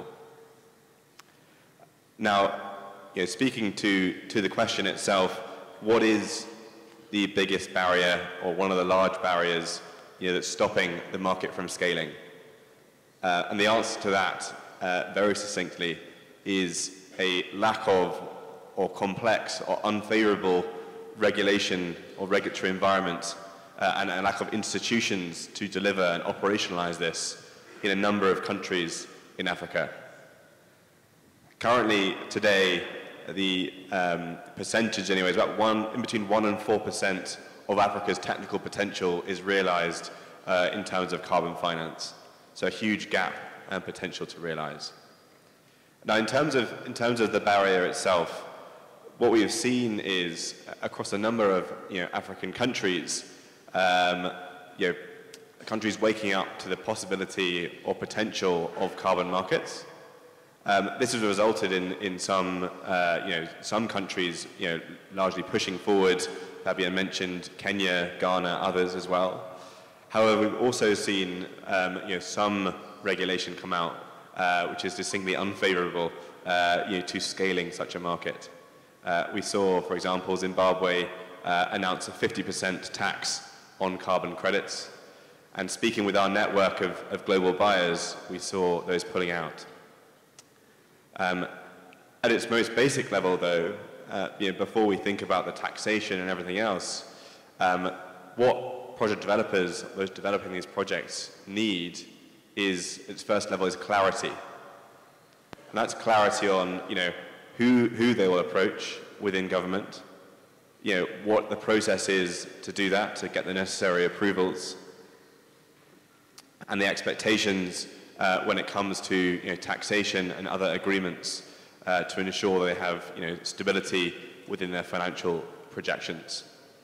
Now, you know, speaking to, to the question itself, what is the biggest barrier or one of the large barriers, you know, that's stopping the market from scaling? Uh, and the answer to that, uh, very succinctly, is a lack of or complex or unfavorable regulation or regulatory environment uh, and a lack of institutions to deliver and operationalize this in a number of countries in Africa. Currently, today, the um, percentage anyway is about one, in between one and four percent of Africa's technical potential is realized uh, in terms of carbon finance. So a huge gap and potential to realize. Now, in terms of, in terms of the barrier itself, what we have seen is across a number of, you know, African countries, um, you know, countries waking up to the possibility or potential of carbon markets. Um, this has resulted in, in some, uh, you know, some countries, you know, largely pushing forward. Fabian mentioned Kenya, Ghana, others as well. However, we've also seen, um, you know, some regulation come out, uh, which is distinctly unfavorable, uh, you know, to scaling such a market. Uh, we saw, for example, Zimbabwe uh, announce a fifty percent tax on carbon credits. And speaking with our network of, of global buyers, we saw those pulling out. Um, at its most basic level, though, uh, you know, before we think about the taxation and everything else, um, what project developers, those developing these projects, need is, its first level is clarity. And that's clarity on, you know, who, who they will approach within government, you know, what the process is to do that, to get the necessary approvals, and the expectations uh, when it comes to, you know, taxation and other agreements uh, to ensure they have, you know, stability within their financial projections.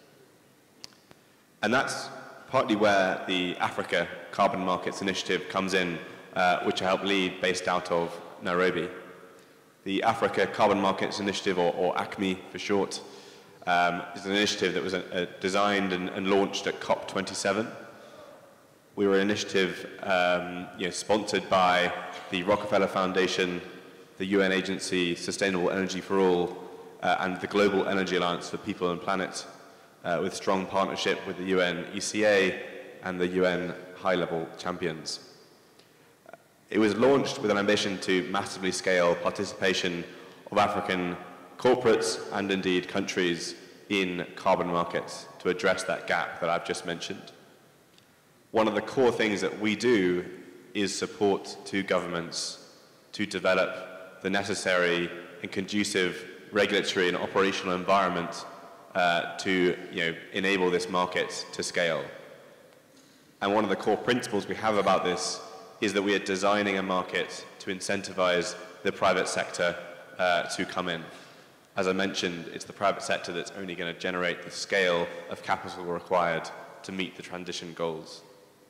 And that's partly where the Africa Carbon Markets Initiative comes in, uh, which I help lead, based out of Nairobi. The Africa Carbon Markets Initiative, or, or ACMI for short, um, is an initiative that was a, a designed and, and launched at COP twenty-seven. We were an initiative um, you know, sponsored by the Rockefeller Foundation, the U N agency Sustainable Energy for All, uh, and the Global Energy Alliance for People and Planet, uh, with strong partnership with the U N E C A and the U N high-level champions. It was launched with an ambition to massively scale participation of African corporates and indeed countries in carbon markets to address that gap that I've just mentioned. One of the core things that we do is support to governments to develop the necessary and conducive regulatory and operational environment uh, to you know, enable this market to scale. And one of the core principles we have about this is that we are designing a market to incentivize the private sector uh, to come in. As I mentioned, it's the private sector that's only going to generate the scale of capital required to meet the transition goals.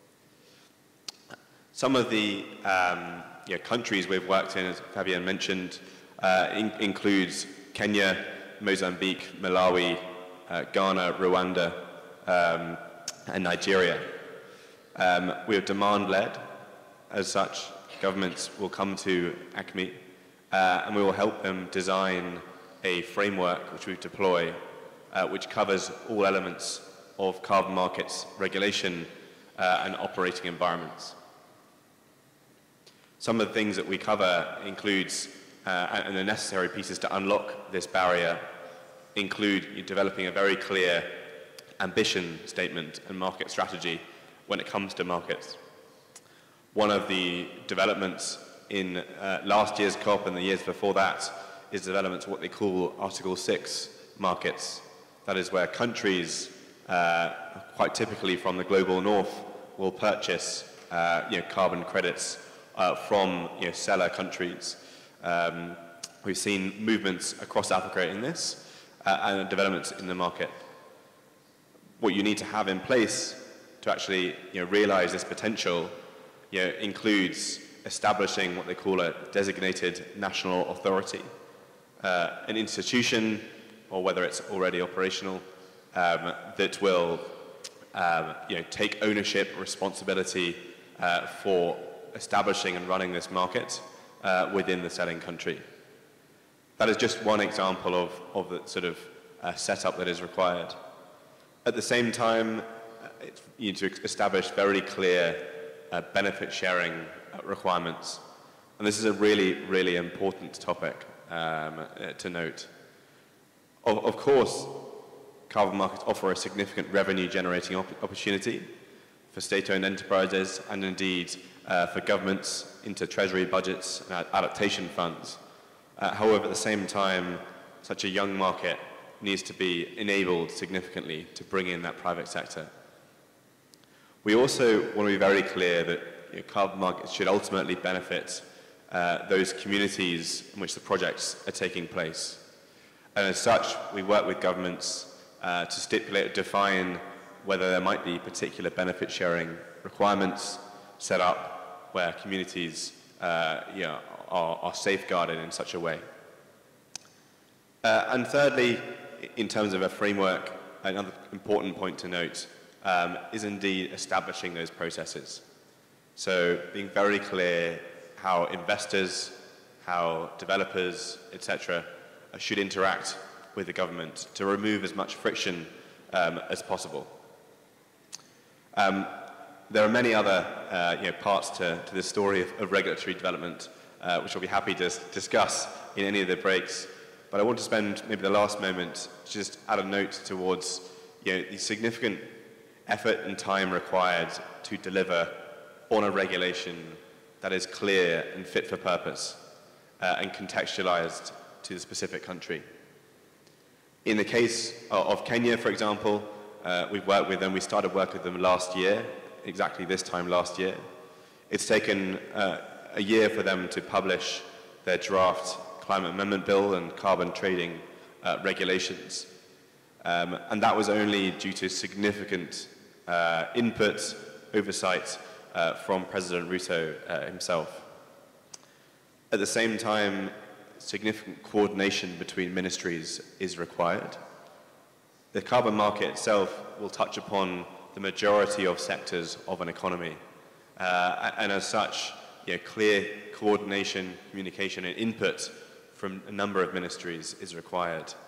Some of the um, you know, countries we've worked in, as Fabienne mentioned, uh, in includes Kenya, Mozambique, Malawi, uh, Ghana, Rwanda, um, and Nigeria. Um, we are demand-led. As such, governments will come to ACME uh, and we will help them design a framework which we deploy, uh, which covers all elements of carbon markets regulation uh, and operating environments. Some of the things that we cover includes, uh, and the necessary pieces to unlock this barrier include developing a very clear ambition statement and market strategy when it comes to markets. One of the developments in uh, last year's COP and the years before that is development of what they call Article six markets. That is where countries, uh, quite typically from the global north, will purchase uh, you know, carbon credits uh, from you know, seller countries. Um, we've seen movements across Africa in this uh, and developments in the market. What you need to have in place to actually you know, realize this potential you know, includes establishing what they call a designated national authority, uh, an institution, or whether it's already operational, um, that will um, you know, take ownership, responsibility uh, for establishing and running this market uh, within the selling country. That is just one example of, of the sort of uh, setup that is required. At the same time, it's, you need to establish very clear uh, benefit sharing requirements. And this is a really, really important topic um, uh, to note. Of, of course, carbon markets offer a significant revenue generating op opportunity for state-owned enterprises and indeed uh, for governments into treasury budgets and adaptation funds. Uh, however, at the same time, such a young market needs to be enabled significantly to bring in that private sector. We also want to be very clear that you know, carbon markets should ultimately benefit uh, those communities in which the projects are taking place. And as such, we work with governments uh, to stipulate or define whether there might be particular benefit sharing requirements set up where communities uh, you know, are, are safeguarded in such a way. Uh, and thirdly, in terms of a framework, another important point to note um, is indeed establishing those processes. So being very clear how investors, how developers, et cetera, should interact with the government to remove as much friction um, as possible. Um, there are many other uh, you know, parts to, to this story of, of regulatory development, uh, which I'll be happy to discuss in any of the breaks. But I want to spend maybe the last moment to just add a note towards you know, the significant effort and time required to deliver on a regulation that is clear and fit for purpose uh, and contextualized to the specific country. In the case of Kenya, for example, uh, we've worked with them, we started work with them last year, exactly this time last year. It's taken uh, a year for them to publish their draft Climate Amendment Bill and carbon trading uh, regulations. Um, and that was only due to significant uh, input, oversight uh, from President Ruto uh, himself. At the same time, significant coordination between ministries is required. The carbon market itself will touch upon the majority of sectors of an economy. Uh, and as such, you know, clear coordination, communication and input from a number of ministries is required.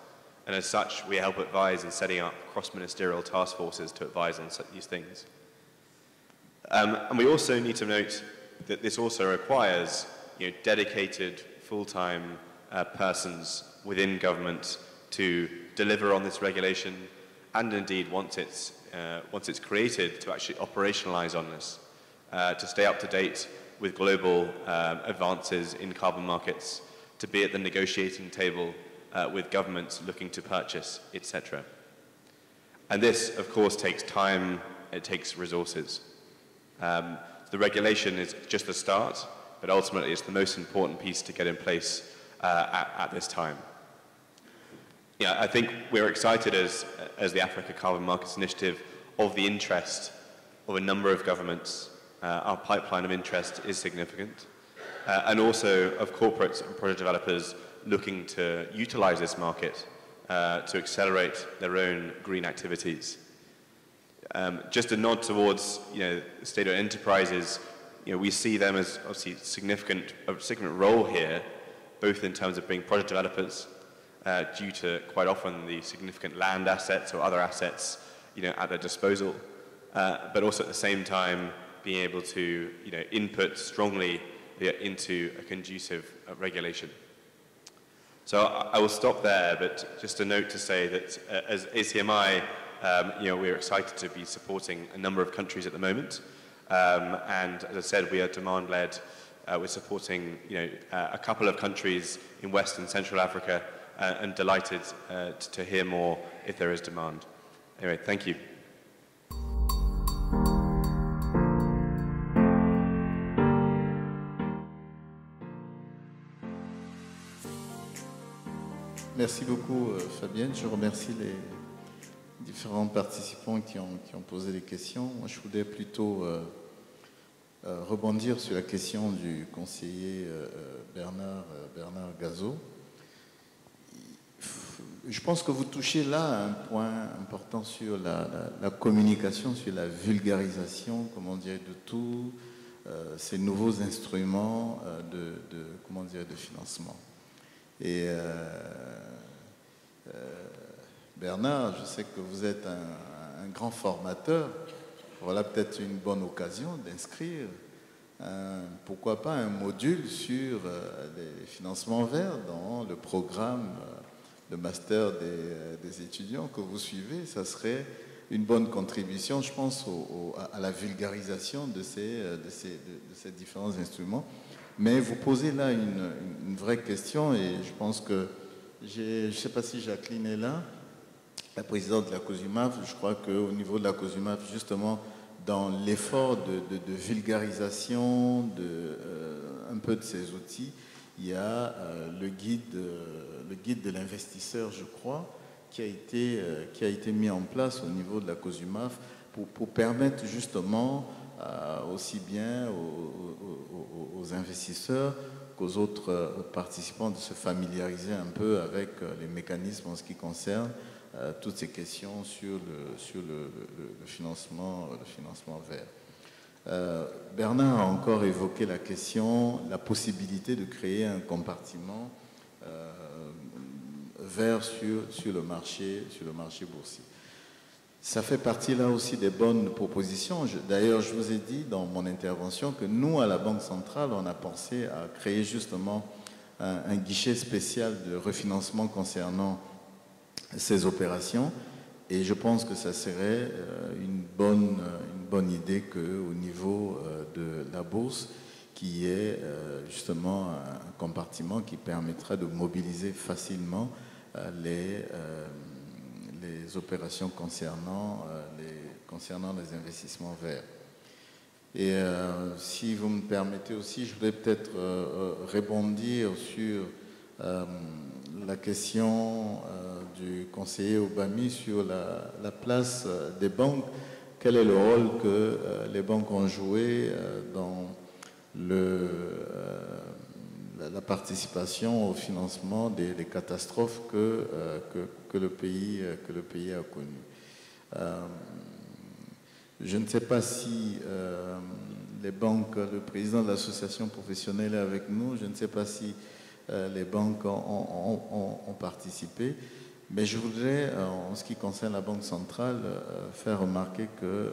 And as such, we help advise in setting up cross-ministerial task forces to advise on these things. Um, and we also need to note that this also requires, you know, dedicated, full-time uh, persons within government to deliver on this regulation, and indeed, once it's, uh, once it's created, to actually operationalize on this, uh, to stay up to date with global um, advances in carbon markets, to be at the negotiating table uh, with governments looking to purchase, et cetera. And this, of course, takes time, it takes resources. Um, the regulation is just the start, but ultimately it's the most important piece to get in place uh, at, at this time. Yeah, I think we're excited as, as the Africa Carbon Markets Initiative of the interest of a number of governments. Uh, our pipeline of interest is significant. Uh, and also of corporates and project developers looking to utilize this market uh, to accelerate their own green activities. Um, just a nod towards, you know, state-owned enterprises, you know, we see them as obviously significant, a significant role here, both in terms of being project developers, uh, due to quite often the significant land assets or other assets, you know, at their disposal, uh, but also at the same time being able to, you know, input strongly into a conducive uh, regulation. So I, I will stop there, but just a note to say that uh, as A C M I, um, you know, we're excited to be supporting a number of countries at the moment. Um, and as I said, we are demand-led. Uh, we're supporting, you know, uh, a couple of countries in West and Central Africa, uh, and delighted uh, to, to hear more if there is demand. Anyway, thank you. Merci beaucoup, euh, Fabienne. Je remercie les différents participants qui ont, qui ont posé des questions. Moi, je voulais plutôt euh, euh, rebondir sur la question du conseiller euh, Bernard, euh, Bernard Gazot. Je pense que vous touchez là un point important sur la, la, la communication, sur la vulgarisation, comment dire, de tous euh, ces nouveaux instruments euh, de, de, comment dire, de financement. Et euh, euh, Bernard, je sais que vous êtes un, un grand formateur. Voilà peut-être une bonne occasion d'inscrire, un, pourquoi pas, un module sur euh, les financements verts dans le programme de master des, des étudiants que vous suivez. Ça serait une bonne contribution, je pense, au, au, à la vulgarisation de ces, de, ces, de, de ces différents instruments. Mais vous posez là une, une vraie question et je pense que, je ne sais pas si Jacqueline est là, la présidente de la COSUMAF, je crois qu'au niveau de la COSUMAF, justement, dans l'effort de, de, de vulgarisation de, euh, un peu de ces outils, il y a euh, le, guide, euh, le guide de l'investisseur, je crois, qui a, été, euh, qui a été mis en place au niveau de la COSUMAF pour, pour permettre justement euh, aussi bien aux, aux, aux investisseurs qu'aux autres participants de se familiariser un peu avec les mécanismes en ce qui concerne euh, toutes ces questions sur le, sur le, le, le, financement, le financement vert. Euh, Bernard a encore évoqué la question, la possibilité de créer un compartiment euh, vert sur, sur, le marché, sur le marché boursier. Ça fait partie là aussi des bonnes propositions. D'ailleurs, je vous ai dit dans mon intervention que nous, à la Banque centrale, on a pensé à créer justement un, un guichet spécial de refinancement concernant ces opérations. Et je pense que ça serait une bonne, une bonne idée qu'au niveau de la bourse, qu'il y ait justement un compartiment qui permettra de mobiliser facilement les, les opérations concernant les, concernant les investissements verts. Et euh, si vous me permettez aussi, je vais peut-être euh, rebondir sur euh, la question euh, du conseiller Obami sur la, la place des banques. Quel est le rôle que euh, les banques ont joué euh, dans le, euh, la, la participation au financement des, des catastrophes que, euh, que, que, le pays, que le pays a connues. Euh, je ne sais pas si euh, les banques, le président de l'association professionnelle est avec nous, je ne sais pas si Euh, les banques ont, ont, ont, ont participé. Mais je voudrais, en ce qui concerne la Banque centrale, faire remarquer que,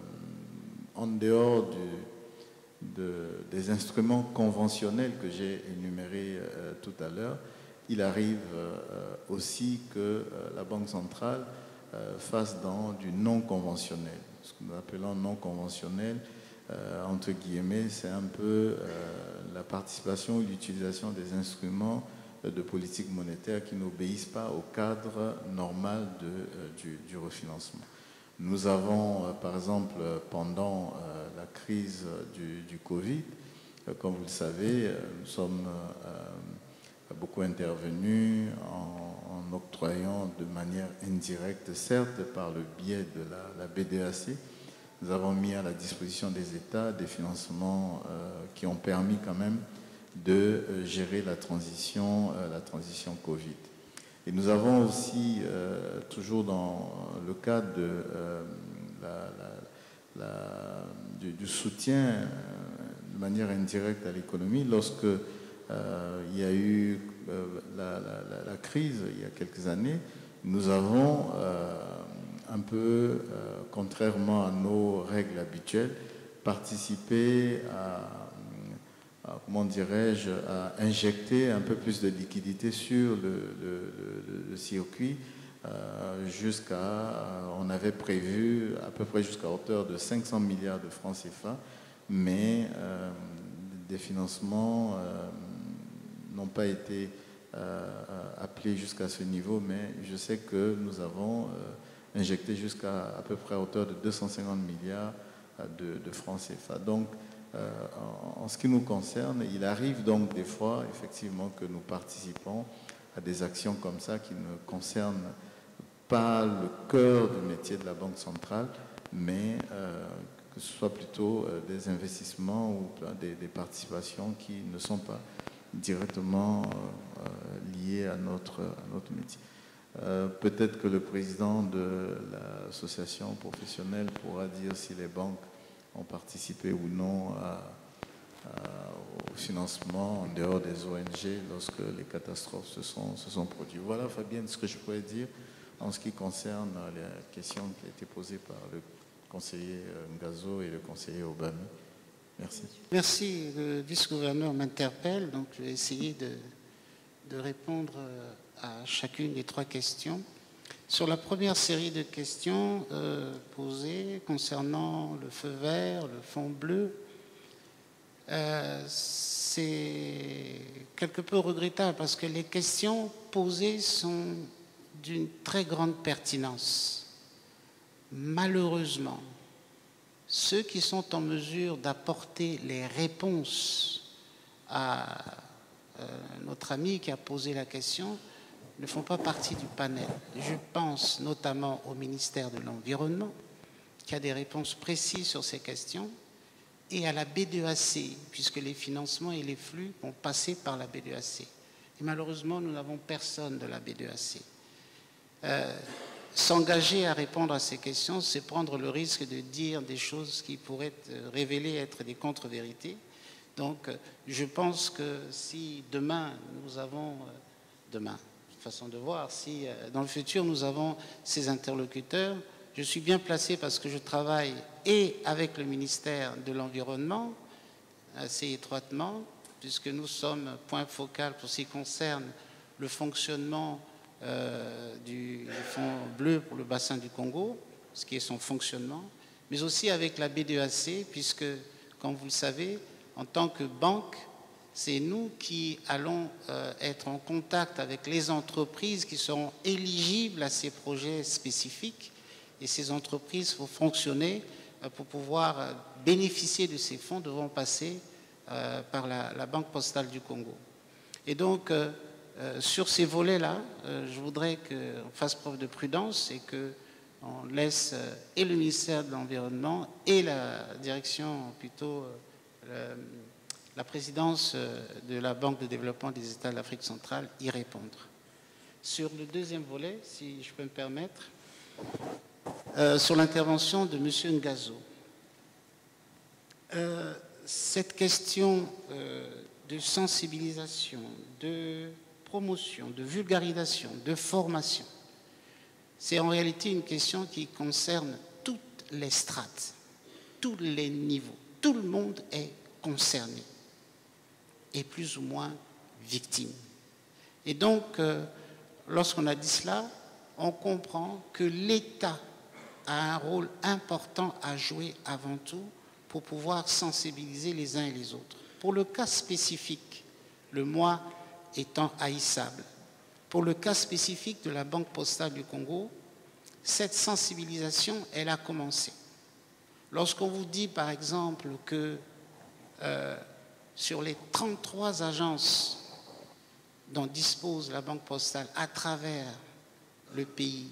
en dehors du, de, des instruments conventionnels que j'ai énumérés tout à l'heure, il arrive aussi que la Banque centrale fasse dans du non conventionnel. Ce que nous appelons non conventionnel, euh, entre guillemets, c'est un peu euh, la participation ou l'utilisation des instruments de politique monétaire qui n'obéissent pas au cadre normal de, euh, du, du refinancement. Nous avons, euh, par exemple, pendant euh, la crise du, du Covid, euh, comme vous le savez, euh, nous sommes euh, beaucoup intervenus en, en octroyant de manière indirecte, certes par le biais de la, la B D A C, nous avons mis à la disposition des États des financements euh, qui ont permis quand même de euh, gérer la transition, euh, la transition Covid. Et nous avons aussi, euh, toujours dans le cadre de, euh, la, la, la, du, du soutien euh, de manière indirecte à l'économie, lorsque euh, il y a eu euh, la, la, la crise il y a quelques années, nous avons euh, un peu, euh, contrairement à nos règles habituelles, participé à, à comment dirais-je, à injecter un peu plus de liquidité sur le, le, le, le circuit euh, jusqu'à, euh, on avait prévu à peu près jusqu'à hauteur de cinq cents milliards de francs C F A, mais euh, des financements euh, n'ont pas été euh, appelés jusqu'à ce niveau, mais je sais que nous avons euh, injecté jusqu'à à peu près à hauteur de deux cent cinquante milliards de, de francs C F A. Donc, euh, en, en ce qui nous concerne, il arrive donc des fois, effectivement, que nous participons à des actions comme ça qui ne concernent pas le cœur du métier de la Banque centrale, mais euh, que ce soit plutôt euh, des investissements ou des, des participations qui ne sont pas directement euh, liées à notre, à notre métier. Euh, peut-être que le président de l'association professionnelle pourra dire si les banques ont participé ou non à, à, au financement en dehors des O N G lorsque les catastrophes se sont, se sont produites. Voilà, Fabienne, ce que je pourrais dire en ce qui concerne la question qui a été posée par le conseiller Ngazo et le conseiller Obami. Merci. Merci. Le vice-gouverneur m'interpelle, donc je vais essayer de, de répondre à chacune des trois questions. Sur la première série de questions euh, posées concernant le feu vert, le fond bleu, euh, c'est quelque peu regrettable parce que les questions posées sont d'une très grande pertinence. Malheureusement, ceux qui sont en mesure d'apporter les réponses à euh, notre ami qui a posé la question ne font pas partie du panel. Je pense notamment au ministère de l'Environnement, qui a des réponses précises sur ces questions, et à la B D A C, puisque les financements et les flux vont passer par la B D A C. Et malheureusement, nous n'avons personne de la B D A C. Euh, S'engager à répondre à ces questions, c'est prendre le risque de dire des choses qui pourraient révéler être des contre-vérités. Donc, je pense que si demain, nous avons... Demain, façon de voir, si dans le futur, nous avons ces interlocuteurs, je suis bien placé parce que je travaille et avec le ministère de l'Environnement, assez étroitement, puisque nous sommes point focal pour ce qui concerne le fonctionnement Euh, du, du fonds bleu pour le bassin du Congo, ce qui est son fonctionnement, mais aussi avec la B D A C, puisque, comme vous le savez, en tant que banque, c'est nous qui allons euh, être en contact avec les entreprises qui seront éligibles à ces projets spécifiques, et ces entreprises, pour fonctionner, euh, pour pouvoir euh, bénéficier de ces fonds, devront passer euh, par la, la Banque postale du Congo. Et donc, euh, Euh, sur ces volets-là, euh, je voudrais qu'on fasse preuve de prudence et qu'on laisse euh, et le ministère de l'Environnement et la direction, plutôt euh, le, la présidence euh, de la Banque de développement des États de l'Afrique centrale y répondre. Sur le deuxième volet, si je peux me permettre, euh, sur l'intervention de M. Ngazo, euh, cette question euh, de sensibilisation, de promotion, de vulgarisation, de formation C'est en réalité une question qui concerne toutes les strates, tous les niveaux. Tout le monde est concerné et plus ou moins victime. Et donc, euh, lorsqu'on a dit cela, on comprend que l'État a un rôle important à jouer avant tout pour pouvoir sensibiliser les uns et les autres. Pour le cas spécifique, le moi étant haïssable, pour le cas spécifique de la Banque postale du Congo, cette sensibilisation, elle a commencé. Lorsqu'on vous dit, par exemple, que euh, sur les trente-trois agences dont dispose la Banque postale à travers le pays,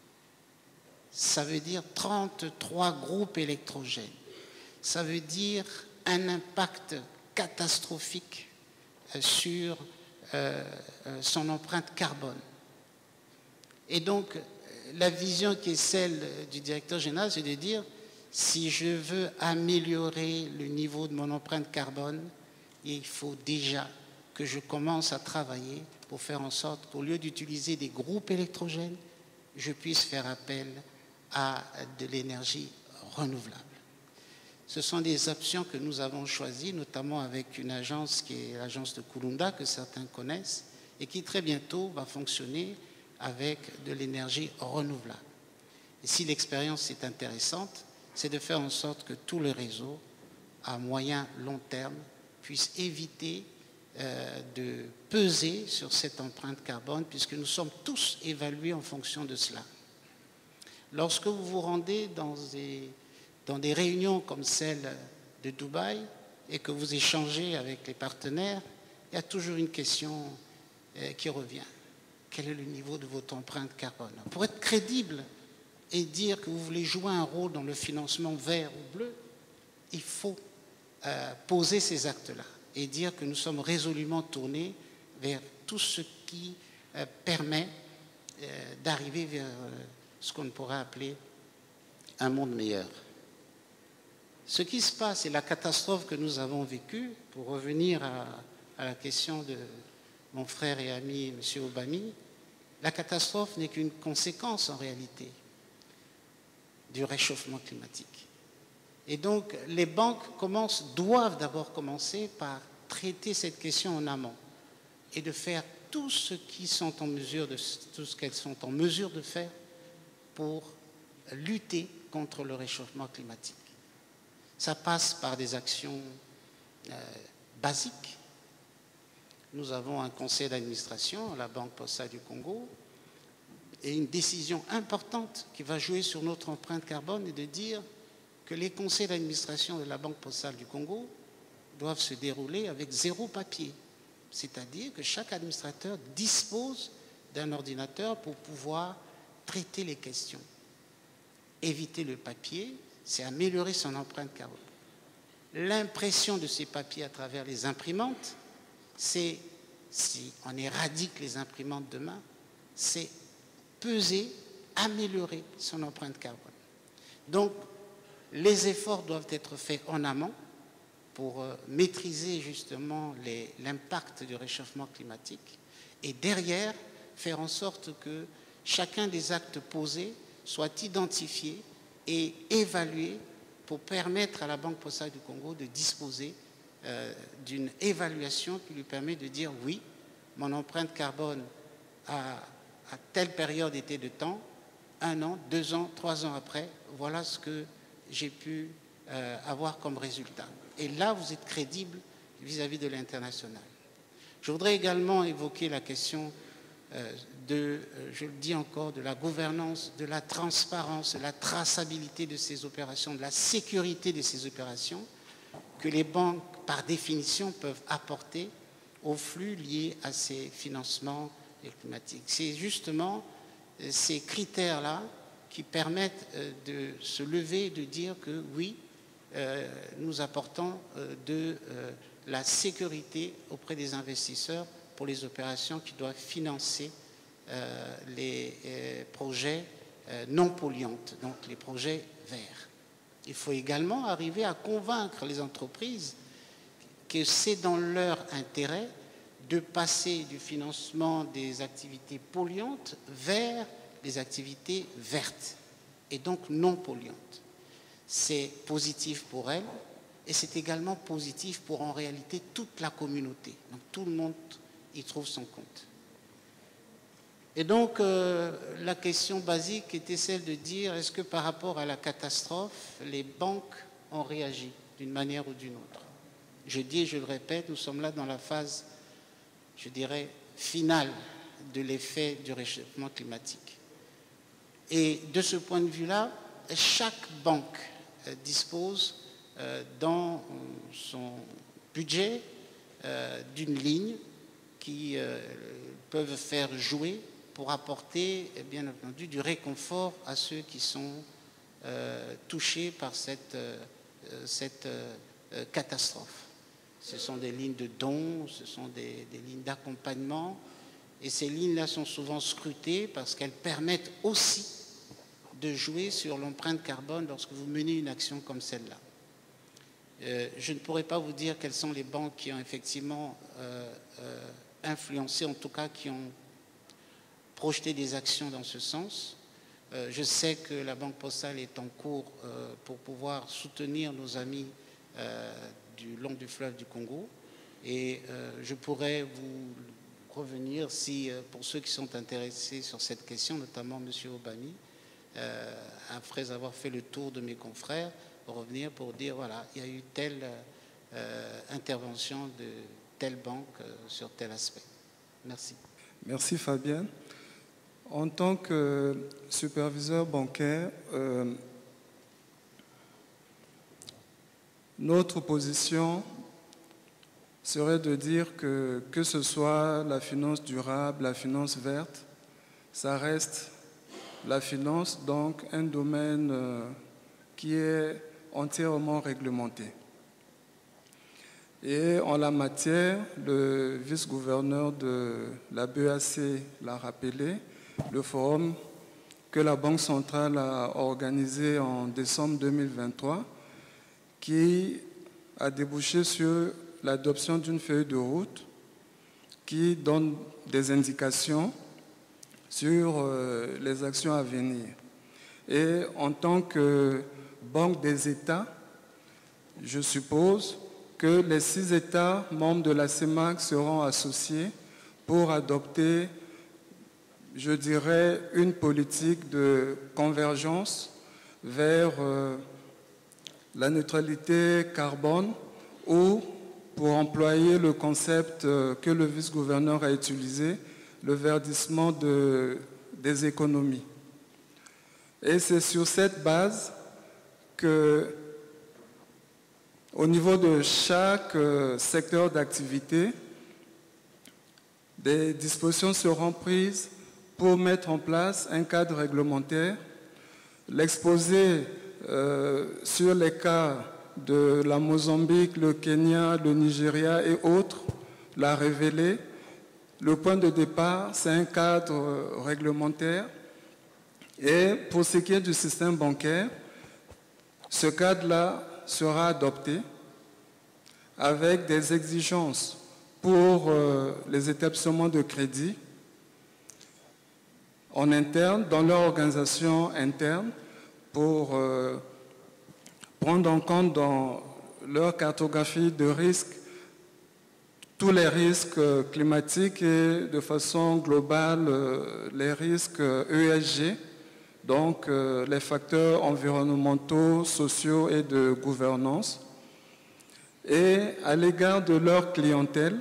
ça veut dire trente-trois groupes électrogènes. Ça veut dire un impact catastrophique sur euh, son empreinte carbone. Et donc, la vision qui est celle du directeur général, c'est de dire, si je veux améliorer le niveau de mon empreinte carbone, il faut déjà que je commence à travailler pour faire en sorte qu'au lieu d'utiliser des groupes électrogènes, je puisse faire appel à de l'énergie renouvelable. Ce sont des options que nous avons choisies, notamment avec une agence qui est l'agence de Kulunda, que certains connaissent, et qui très bientôt va fonctionner avec de l'énergie renouvelable. Et si l'expérience est intéressante, c'est de faire en sorte que tout le réseau, à moyen, long terme, puisse éviter euh, de peser sur cette empreinte carbone, puisque nous sommes tous évalués en fonction de cela. Lorsque vous vous rendez dans des, dans des réunions comme celle de Dubaï et que vous échangez avec les partenaires, il y a toujours une question euh, qui revient. Quel est le niveau de votre empreinte carbone? Pour être crédible et dire que vous voulez jouer un rôle dans le financement vert ou bleu, il faut euh, poser ces actes-là et dire que nous sommes résolument tournés vers tout ce qui euh, permet euh, d'arriver vers euh, ce qu'on pourrait appeler un monde meilleur. Ce qui se passe et la catastrophe que nous avons vécue, pour revenir à, à la question de mon frère et ami M. Obami, la catastrophe n'est qu'une conséquence en réalité du réchauffement climatique. Et donc les banques commencent, doivent d'abord commencer par traiter cette question en amont et de faire tout ce qu'ils sont en mesure de, tout ce qu'elles sont en mesure de faire pour lutter contre le réchauffement climatique. Ça passe par des actions euh, basiques. Nous avons un conseil d'administration à la Banque postale du Congo et une décision importante qui va jouer sur notre empreinte carbone est de dire que les conseils d'administration de la Banque postale du Congo doivent se dérouler avec zéro papier. C'est-à-dire que chaque administrateur dispose d'un ordinateur pour pouvoir traiter les questions. Éviter le papier, c'est améliorer son empreinte carbone. L'impression de ces papiers à travers les imprimantes, c'est, si on éradique les imprimantes demain, c'est peser, améliorer son empreinte carbone. Donc, les efforts doivent être faits en amont pour euh, maîtriser justement l'impact du réchauffement climatique et derrière, faire en sorte que chacun des actes posés soit identifié et évalué pour permettre à la Banque postale du Congo de disposer euh, d'une évaluation qui lui permet de dire oui, mon empreinte carbone à, à telle période était de temps, un an, deux ans, trois ans après, voilà ce que j'ai pu euh, avoir comme résultat. Et là, vous êtes crédible vis-à-vis de l'international. Je voudrais également évoquer la question euh, de, euh, je le dis encore, de la gouvernance, de la transparence, de la traçabilité de ces opérations, de la sécurité de ces opérations que les banques, par définition, peuvent apporter aux flux liés à ces financements climatiques. C'est justement euh, ces critères-là qui permettent euh, de se lever et de dire que oui, euh, nous apportons euh, de euh, la sécurité auprès des investisseurs pour les opérations qui doivent financer euh, les euh, projets euh, non polluants, donc les projets verts. Il faut également arriver à convaincre les entreprises que c'est dans leur intérêt de passer du financement des activités polluantes vers des activités vertes et donc non polluantes. C'est positif pour elles et c'est également positif pour en réalité toute la communauté. Donc tout le monde y trouve son compte. Et donc euh, la question basique était celle de dire est-ce que par rapport à la catastrophe, les banques ont réagi d'une manière ou d'une autre. Je dis et je le répète, nous sommes là dans la phase, je dirais, finale de l'effet du réchauffement climatique. Et de ce point de vue-là, chaque banque euh, dispose euh, dans son budget euh, d'une ligne qui euh, peuvent faire jouer pour apporter, bien entendu, du réconfort à ceux qui sont euh, touchés par cette, euh, cette euh, catastrophe. Ce sont des lignes de dons, ce sont des, des lignes d'accompagnement, et ces lignes-là sont souvent scrutées parce qu'elles permettent aussi de jouer sur l'empreinte carbone lorsque vous menez une action comme celle-là. Euh, je ne pourrais pas vous dire quelles sont les banques qui ont effectivement euh, euh, influencé, en tout cas qui ont projeté des actions dans ce sens. Euh, je sais que la Banque postale est en cours euh, pour pouvoir soutenir nos amis euh, du long du fleuve du Congo, et euh, je pourrais vous revenir si, euh, pour ceux qui sont intéressés sur cette question, notamment M. Obani, euh, après avoir fait le tour de mes confrères, revenir pour dire voilà, il y a eu telle euh, intervention de telle banque euh, sur tel aspect. Merci. Merci Fabienne. En tant que superviseur bancaire, euh, notre position serait de dire que que ce soit la finance durable, la finance verte, ça reste la finance, donc un domaine euh, qui est entièrement réglementé. Et en la matière, le vice-gouverneur de la B E A C l'a rappelé, le forum que la Banque centrale a organisé en décembre deux mille vingt-trois, qui a débouché sur l'adoption d'une feuille de route qui donne des indications sur euh, les actions à venir. Et en tant que Banque des États, je suppose que les six États membres de la C E M A C seront associés pour adopter, je dirais, une politique de convergence vers euh, la neutralité carbone, ou, pour employer le concept euh, que le vice-gouverneur a utilisé, le verdissement de, des économies. Et c'est sur cette base que, au niveau de chaque euh, secteur d'activité, des dispositions seront prises pour mettre en place un cadre réglementaire. L'exposé euh, sur les cas de la Mozambique, le Kenya, le Nigeria et autres l'a révélé. Le point de départ, c'est un cadre réglementaire. Et pour ce qui est du système bancaire, ce cadre-là sera adopté avec des exigences pour euh, les établissements de crédit en interne, dans leur organisation interne, pour euh, prendre en compte dans leur cartographie de risques tous les risques climatiques et de façon globale euh, les risques E S G, donc euh, les facteurs environnementaux, sociaux et de gouvernance. Et à l'égard de leur clientèle,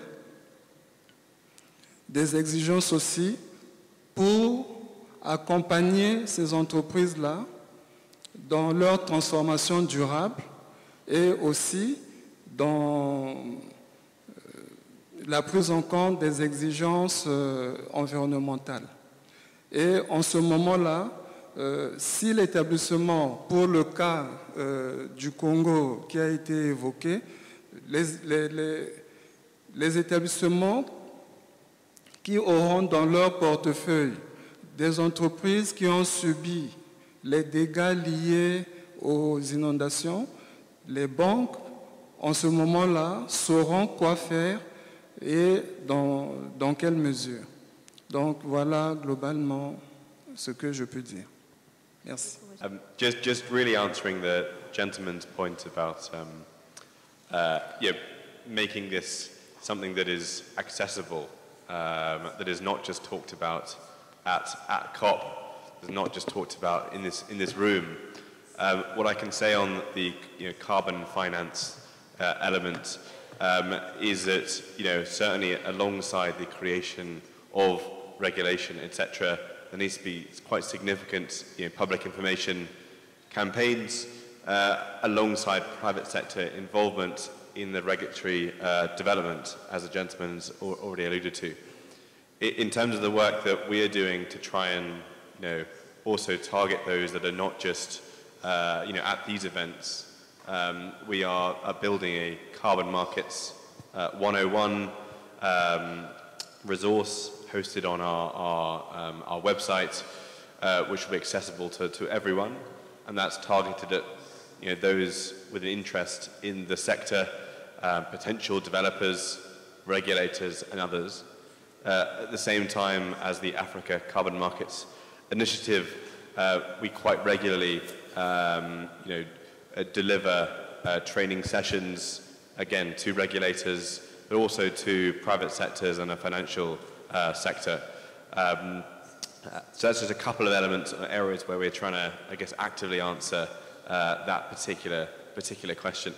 des exigences aussi pour accompagner ces entreprises-là dans leur transformation durable et aussi dans la prise en compte des exigences euh, environnementales. Et en ce moment-là, euh, si l'établissement, pour le cas euh, du Congo qui a été évoqué, les, les, les, les établissements qui auront dans leur portefeuille des entreprises qui ont subi les dégâts liés aux inondations, les banques, en ce moment-là, sauront quoi faire et dans, dans quelle mesure. Donc voilà globalement ce que je peux dire. Merci. Um, just, just really answering the gentleman's point about um, uh, you know, making this something that is accessible, um, that is not just talked about at, at COP, is not just talked about in this, in this room. Um, what I can say on the you know, carbon finance uh, element um, is that, you know, certainly alongside the creation of regulation, et cetera, there needs to be quite significant you know, public information campaigns uh, alongside private sector involvement in the regulatory uh, development, as the gentleman's already alluded to. In terms of the work that we are doing to try and you know, also target those that are not just uh, you know, at these events, um, we are, are building a carbon markets uh, one oh one um, resource hosted on our, our, um, our website, uh, which will be accessible to, to everyone, and that's targeted at you know, those with an interest in the sector, uh, potential developers, regulators, and others. Uh, at the same time as the Africa Carbon Markets Initiative, uh, we quite regularly um, you know, uh, deliver uh, training sessions, again, to regulators, but also to private sectors and the financial uh, sector. Um, uh, so that's just a couple of elements, or areas where we're trying to, I guess, actively answer uh, that particular, particular question.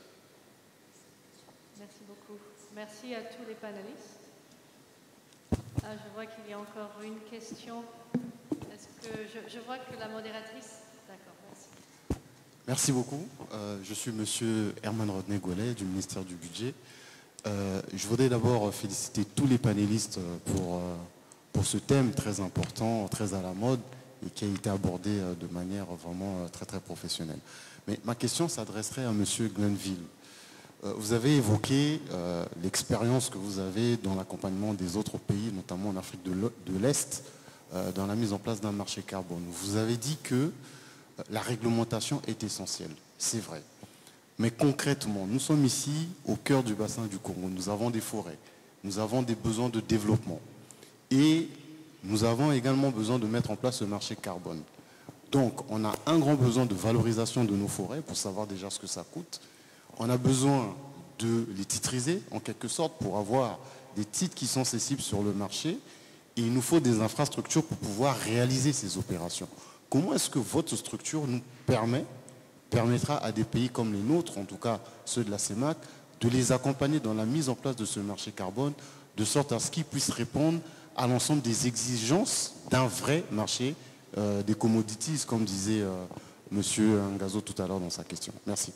Merci beaucoup. Merci à tous les panélistes. Ah, je vois qu'il y a encore une question. Est-ce que je, je vois que la modératrice... D'accord, merci. Merci beaucoup. Euh, je suis monsieur Herman Rodney Goulet du ministère du Budget. Euh, je voudrais d'abord féliciter tous les panélistes pour, euh, pour ce thème très important, très à la mode et qui a été abordé euh, de manière vraiment euh, très très professionnelle. Mais ma question s'adresserait à monsieur Glenville. Euh, vous avez évoqué euh, l'expérience que vous avez dans l'accompagnement des autres pays, notamment en Afrique de l'Est, euh, dans la mise en place d'un marché carbone. Vous avez dit que euh, la réglementation est essentielle. C'est vrai. Mais concrètement, nous sommes ici au cœur du bassin du Congo. Nous avons des forêts, nous avons des besoins de développement. Et nous avons également besoin de mettre en place ce marché carbone. Donc, on a un grand besoin de valorisation de nos forêts pour savoir déjà ce que ça coûte. On a besoin de les titriser, en quelque sorte, pour avoir des titres qui sont cessibles sur le marché. Et il nous faut des infrastructures pour pouvoir réaliser ces opérations. Comment est-ce que votre structure nous permet permettra à des pays comme les nôtres, en tout cas ceux de la CEMAC, de les accompagner dans la mise en place de ce marché carbone, de sorte à ce qu'ils puissent répondre à l'ensemble des exigences d'un vrai marché euh, des commodities, comme disait euh, M. Ngazo tout à l'heure dans sa question. Merci.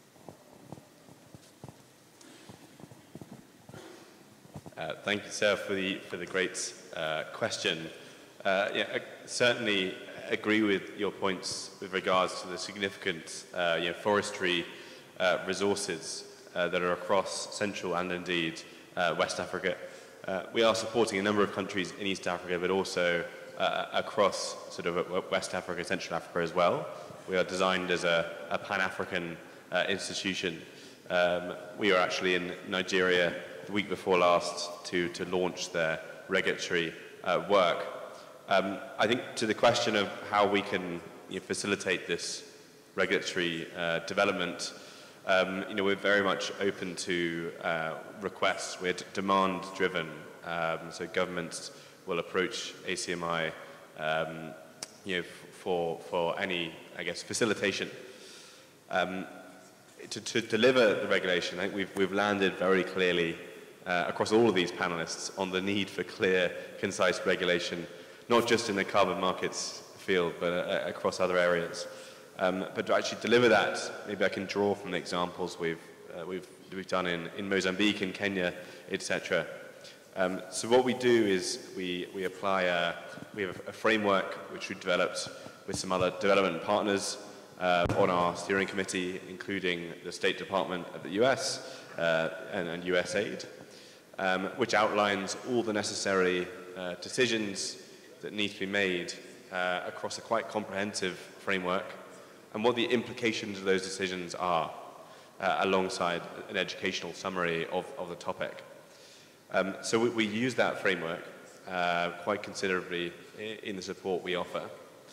Uh, thank you, sir, for the, for the great uh, question. Uh, yeah, I certainly agree with your points with regards to the significant uh, you know, forestry uh, resources uh, that are across Central and indeed uh, West Africa. Uh, we are supporting a number of countries in East Africa, but also uh, across sort of West Africa, Central Africa as well. We are designed as a, a Pan-African uh, institution. Um, we were actually in Nigeria the week before last to, to launch their regulatory uh, work. Um, I think to the question of how we can you know, facilitate this regulatory uh, development, um, you know, we're very much open to uh, requests. We're demand-driven, um, so governments will approach A C M I um, you know, for, for any, I guess, facilitation. Um, to, to deliver the regulation, I think we've, we've landed very clearly uh, across all of these panelists on the need for clear, concise regulation, not just in the carbon markets field, but uh, across other areas. Um, but to actually deliver that, maybe I can draw from the examples we've, uh, we've, we've done in, in Mozambique, in Kenya, et cetera. Um, so what we do is we, we apply a, we have a framework which we developed with some other development partners uh, on our steering committee, including the State Department of the U S uh, and, and U S A I D, um, which outlines all the necessary uh, decisions that need to be made uh, across a quite comprehensive framework, and what the implications of those decisions are, uh, alongside an educational summary of, of the topic. Um, so we, we use that framework uh, quite considerably in, in the support we offer.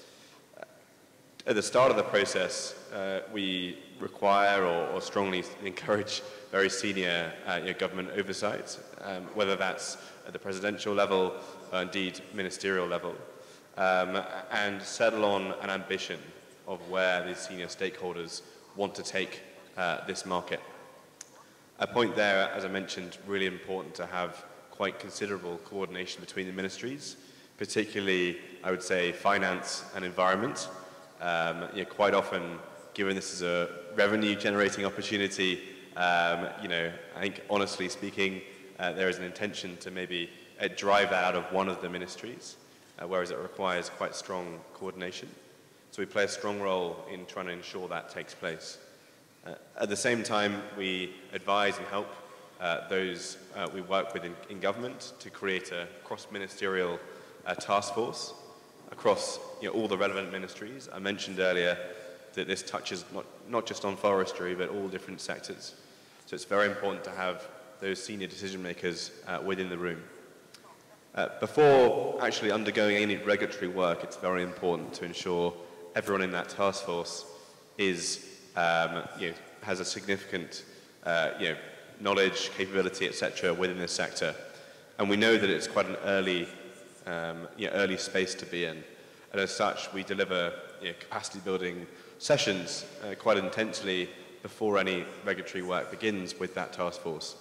At the start of the process, uh, we require or, or strongly encourage very senior uh, you know, government oversight, um, whether that's at the presidential level or indeed ministerial level, um, and settle on an ambition of where these senior stakeholders want to take uh, this market. A point there, as I mentioned, really important to have quite considerable coordination between the ministries, particularly, I would say, finance and environment. Um, you know, quite often, given this is a revenue-generating opportunity, um, you know, I think, honestly speaking, uh, there is an intention to maybe uh, drive that out of one of the ministries, uh, whereas it requires quite strong coordination. So we play a strong role in trying to ensure that takes place. Uh, at the same time, we advise and help uh, those uh, we work with in, in government to create a cross-ministerial uh, task force across you know, all the relevant ministries. I mentioned earlier that this touches not, not just on forestry, but all different sectors. So it's very important to have those senior decision makers uh, within the room. Uh, before actually undergoing any regulatory work, it's very important to ensure everyone in that task force is, um, you know, has a significant uh, you know, knowledge, capability, et cetera within this sector. And we know that it's quite an early, um, you know, early space to be in. And as such, we deliver you know, capacity building sessions uh, quite intensely before any regulatory work begins with that task force.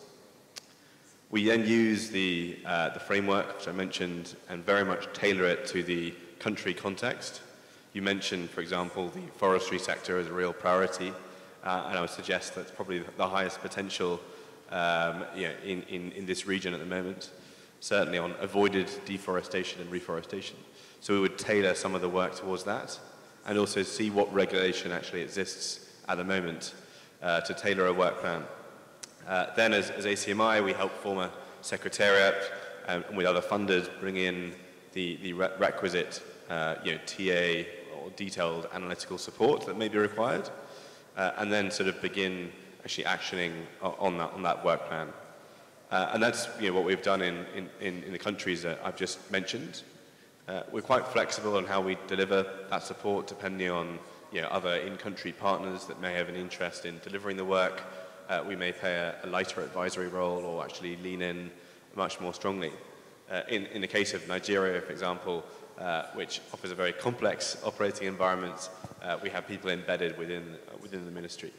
We then use the, uh, the framework, which I mentioned, and very much tailor it to the country context. You mentioned, for example, the forestry sector as a real priority, uh, and I would suggest that's probably the highest potential um, you know, in, in, in this region at the moment, certainly on avoided deforestation and reforestation. So we would tailor some of the work towards that, and also see what regulation actually exists at the moment uh, to tailor a work plan. Uh, then as, as A C M I, we help form a secretariat um, and with other funders bring in the, the re requisite uh, you know, T A or detailed analytical support that may be required, uh, and then sort of begin actually actioning on that, on that work plan. Uh, and that's you know, what we've done in, in, in the countries that I've just mentioned. Uh, we're quite flexible on how we deliver that support depending on you know, other in-country partners that may have an interest in delivering the work. Uh, we may play a, a lighter advisory role or actually lean in much more strongly. Uh, in, in the case of Nigeria, for example, uh, which offers a very complex operating environment, uh, we have people embedded within, uh, within the ministry.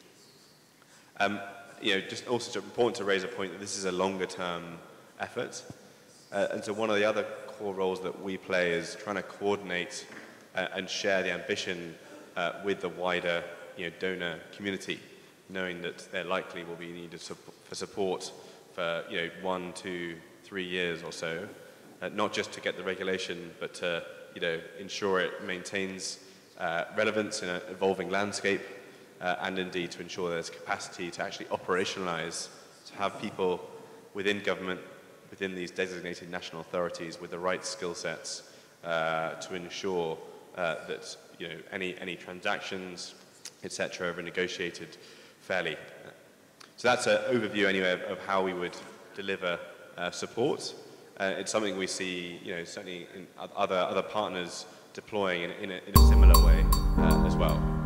Um, you know, just also important to raise a point that this is a longer term effort. Uh, and so one of the other core roles that we play is trying to coordinate uh, and share the ambition uh, with the wider you know, donor community, knowing that there likely will be needed for support for you know, one, two, three years or so, uh, not just to get the regulation, but to you know, ensure it maintains uh, relevance in an evolving landscape, uh, and indeed to ensure there's capacity to actually operationalize, to have people within government, within these designated national authorities with the right skill sets uh, to ensure uh, that you know, any, any transactions, et cetera, are negotiated fairly. So that's an overview anyway of, of how we would deliver uh, support. Uh, it's something we see, you know, certainly in other, other partners deploying in, in, a, in a similar way uh, as well.